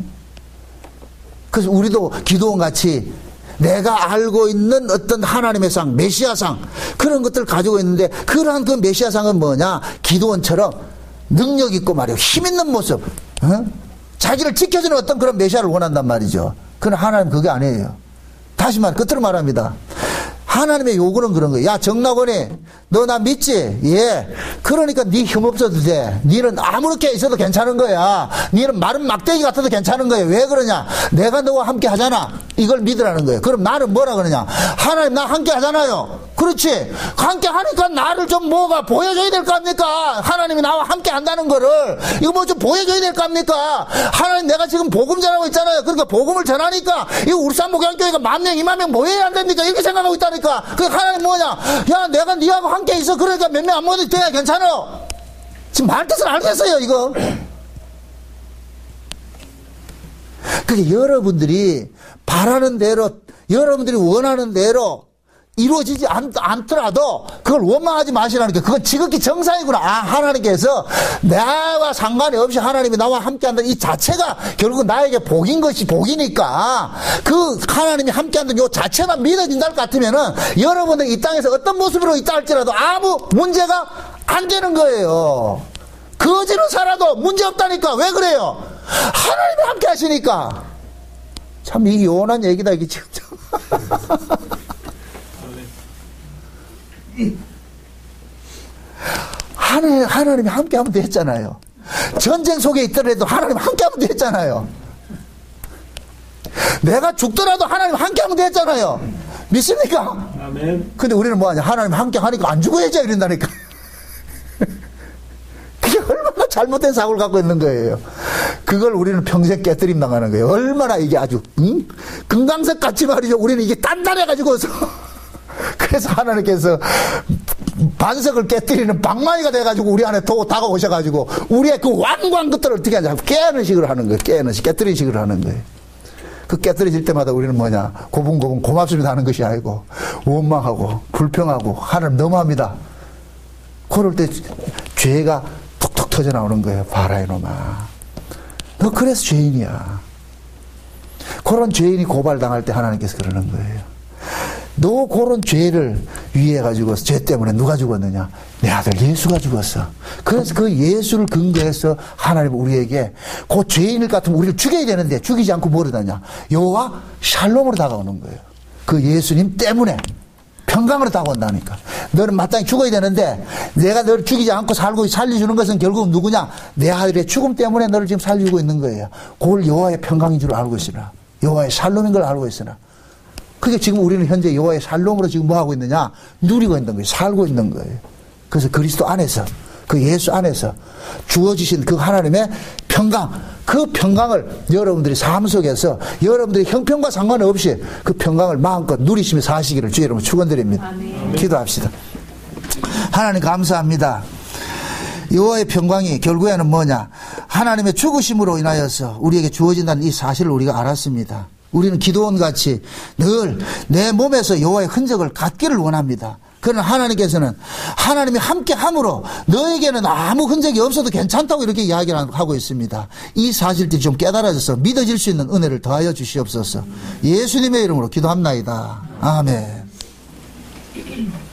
그래서 우리도 기도원 같이 내가 알고 있는 어떤 하나님의 상, 메시아상, 그런 것들을 가지고 있는데, 그러한 그 메시아상은 뭐냐? 기도원처럼 능력 있고 말이에요. 힘 있는 모습. 어? 자기를 지켜주는 어떤 그런 메시아를 원한단 말이죠. 그러나 하나님 그게 아니에요. 다시 말, 끝으로 말합니다. 하나님의 요구는 그런 거예요. 야, 정나건이, 너 나 믿지? 예. 그러니까 네 힘 없어도 돼. 니는 아무렇게 있어도 괜찮은 거야. 니는 마른 막대기 같아도 괜찮은 거예요. 왜 그러냐? 내가 너와 함께 하잖아. 이걸 믿으라는 거예요. 그럼 나는 뭐라 그러냐? 하나님 나 함께 하잖아요. 그렇지. 함께 하니까 나를 좀 뭐가 보여줘야 될 거 아닙니까? 하나님이 나와 함께 한다는 거를 이거 뭐 좀 보여줘야 될 거 아닙니까? 하나님 내가 지금 복음 전하고 있잖아요. 그러니까 복음을 전하니까 이거 울산목양교회가 만 명, 이만 명 모여야 안 됩니까? 이렇게 생각하고 있다니까. 그 하나님 뭐냐? 야, 내가 니하고 함께 있어. 그러니까 몇 명 안 모여도 돼야 괜찮아. 지금 말 뜻을 알겠어요, 이거. 그게 여러분들이 바라는 대로, 여러분들이 원하는 대로 이루어지지 않, 않더라도 그걸 원망하지 마시라니까. 그건 지극히 정상이구나. 아, 하나님께서 나와 상관이 없이 하나님이 나와 함께한다는 이 자체가 결국은 나에게 복인 것이 복이니까 그 하나님이 함께한다는 이 자체만 믿어진다 것 같으면은 여러분들 이 땅에서 어떤 모습으로 있다 할지라도 아무 문제가 안 되는 거예요. 거지로 살아도 문제 없다니까. 왜 그래요? 하나님이 함께 하시니까. 참 이게 요원한 얘기다 이게 지금. 하나님, 하나님이 함께 하면 됐잖아요. 전쟁 속에 있더라도 하나님 함께 하면 됐잖아요. 내가 죽더라도 하나님 함께 하면 됐잖아요. 믿습니까? 아멘. 근데 우리는 뭐하냐? 하나님 함께 하니까 안 죽어야지 이런다니까. 그게 얼마나 잘못된 사고를 갖고 있는 거예요. 그걸 우리는 평생 깨뜨림 당하는 거예요. 얼마나 이게 아주 응? 금강석 같이 말이죠. 우리는 이게 단단해가지고서 그래서 하나님께서 반석을 깨뜨리는 방망이가 돼가지고 우리 안에 도 다가오셔가지고 우리의 그 완고한 것들을 어떻게 하냐? 깨는 식으로 하는 거예요. 깨는 식, 깨뜨리는 식으로 하는 거예요. 그 깨뜨려질 때마다 우리는 뭐냐? 고분고분 고맙습니다 하는 것이 아니고 원망하고 불평하고 하나님 너무합니다. 그럴 때 죄가 툭툭 터져 나오는 거예요. 봐라 이놈아, 너 그래서 죄인이야. 그런 죄인이 고발당할 때 하나님께서 그러는 거예요. 너 그런 죄를 위해 가지고 죄 때문에 누가 죽었느냐? 내 아들 예수가 죽었어. 그래서 그 예수를 근거해서 하나님 우리에게 그 죄인을 같으면 우리를 죽여야 되는데 죽이지 않고 뭐를 하냐? 여호와 샬롬으로 다가오는 거예요. 그 예수님 때문에 평강으로 다가온다니까. 너는 마땅히 죽어야 되는데 내가 너를 죽이지 않고 살고 살려주는 것은 결국 누구냐? 내 아들의 죽음 때문에 너를 지금 살리고 있는 거예요. 그걸 여호와의 평강인 줄 알고 있으나, 여호와의 샬롬인 걸 알고 있으나, 그게 지금 우리는 현재 여호와의 샬롬으로 지금 뭐 하고 있느냐? 누리고 있는 거예요. 살고 있는 거예요. 그래서 그리스도 안에서, 그 예수 안에서 주어지신 그 하나님의 평강, 그 평강을 여러분들이 삶 속에서 여러분들의 형편과 상관없이 그 평강을 마음껏 누리시며 사시기를 주의 이름으로 축원드립니다. 아멘. 기도합시다. 하나님 감사합니다. 여호와의 평강이 결국에는 뭐냐? 하나님의 죽으심으로 인하여서 우리에게 주어진다는 이 사실을 우리가 알았습니다. 우리는 기도원 같이 늘 내 몸에서 여호와의 흔적을 갖기를 원합니다. 그러나 하나님께서는 하나님이 함께 함으로 너에게는 아무 흔적이 없어도 괜찮다고 이렇게 이야기를 하고 있습니다. 이 사실들이 좀 깨달아져서 믿어질 수 있는 은혜를 더하여 주시옵소서. 예수님의 이름으로 기도합나이다. 아멘.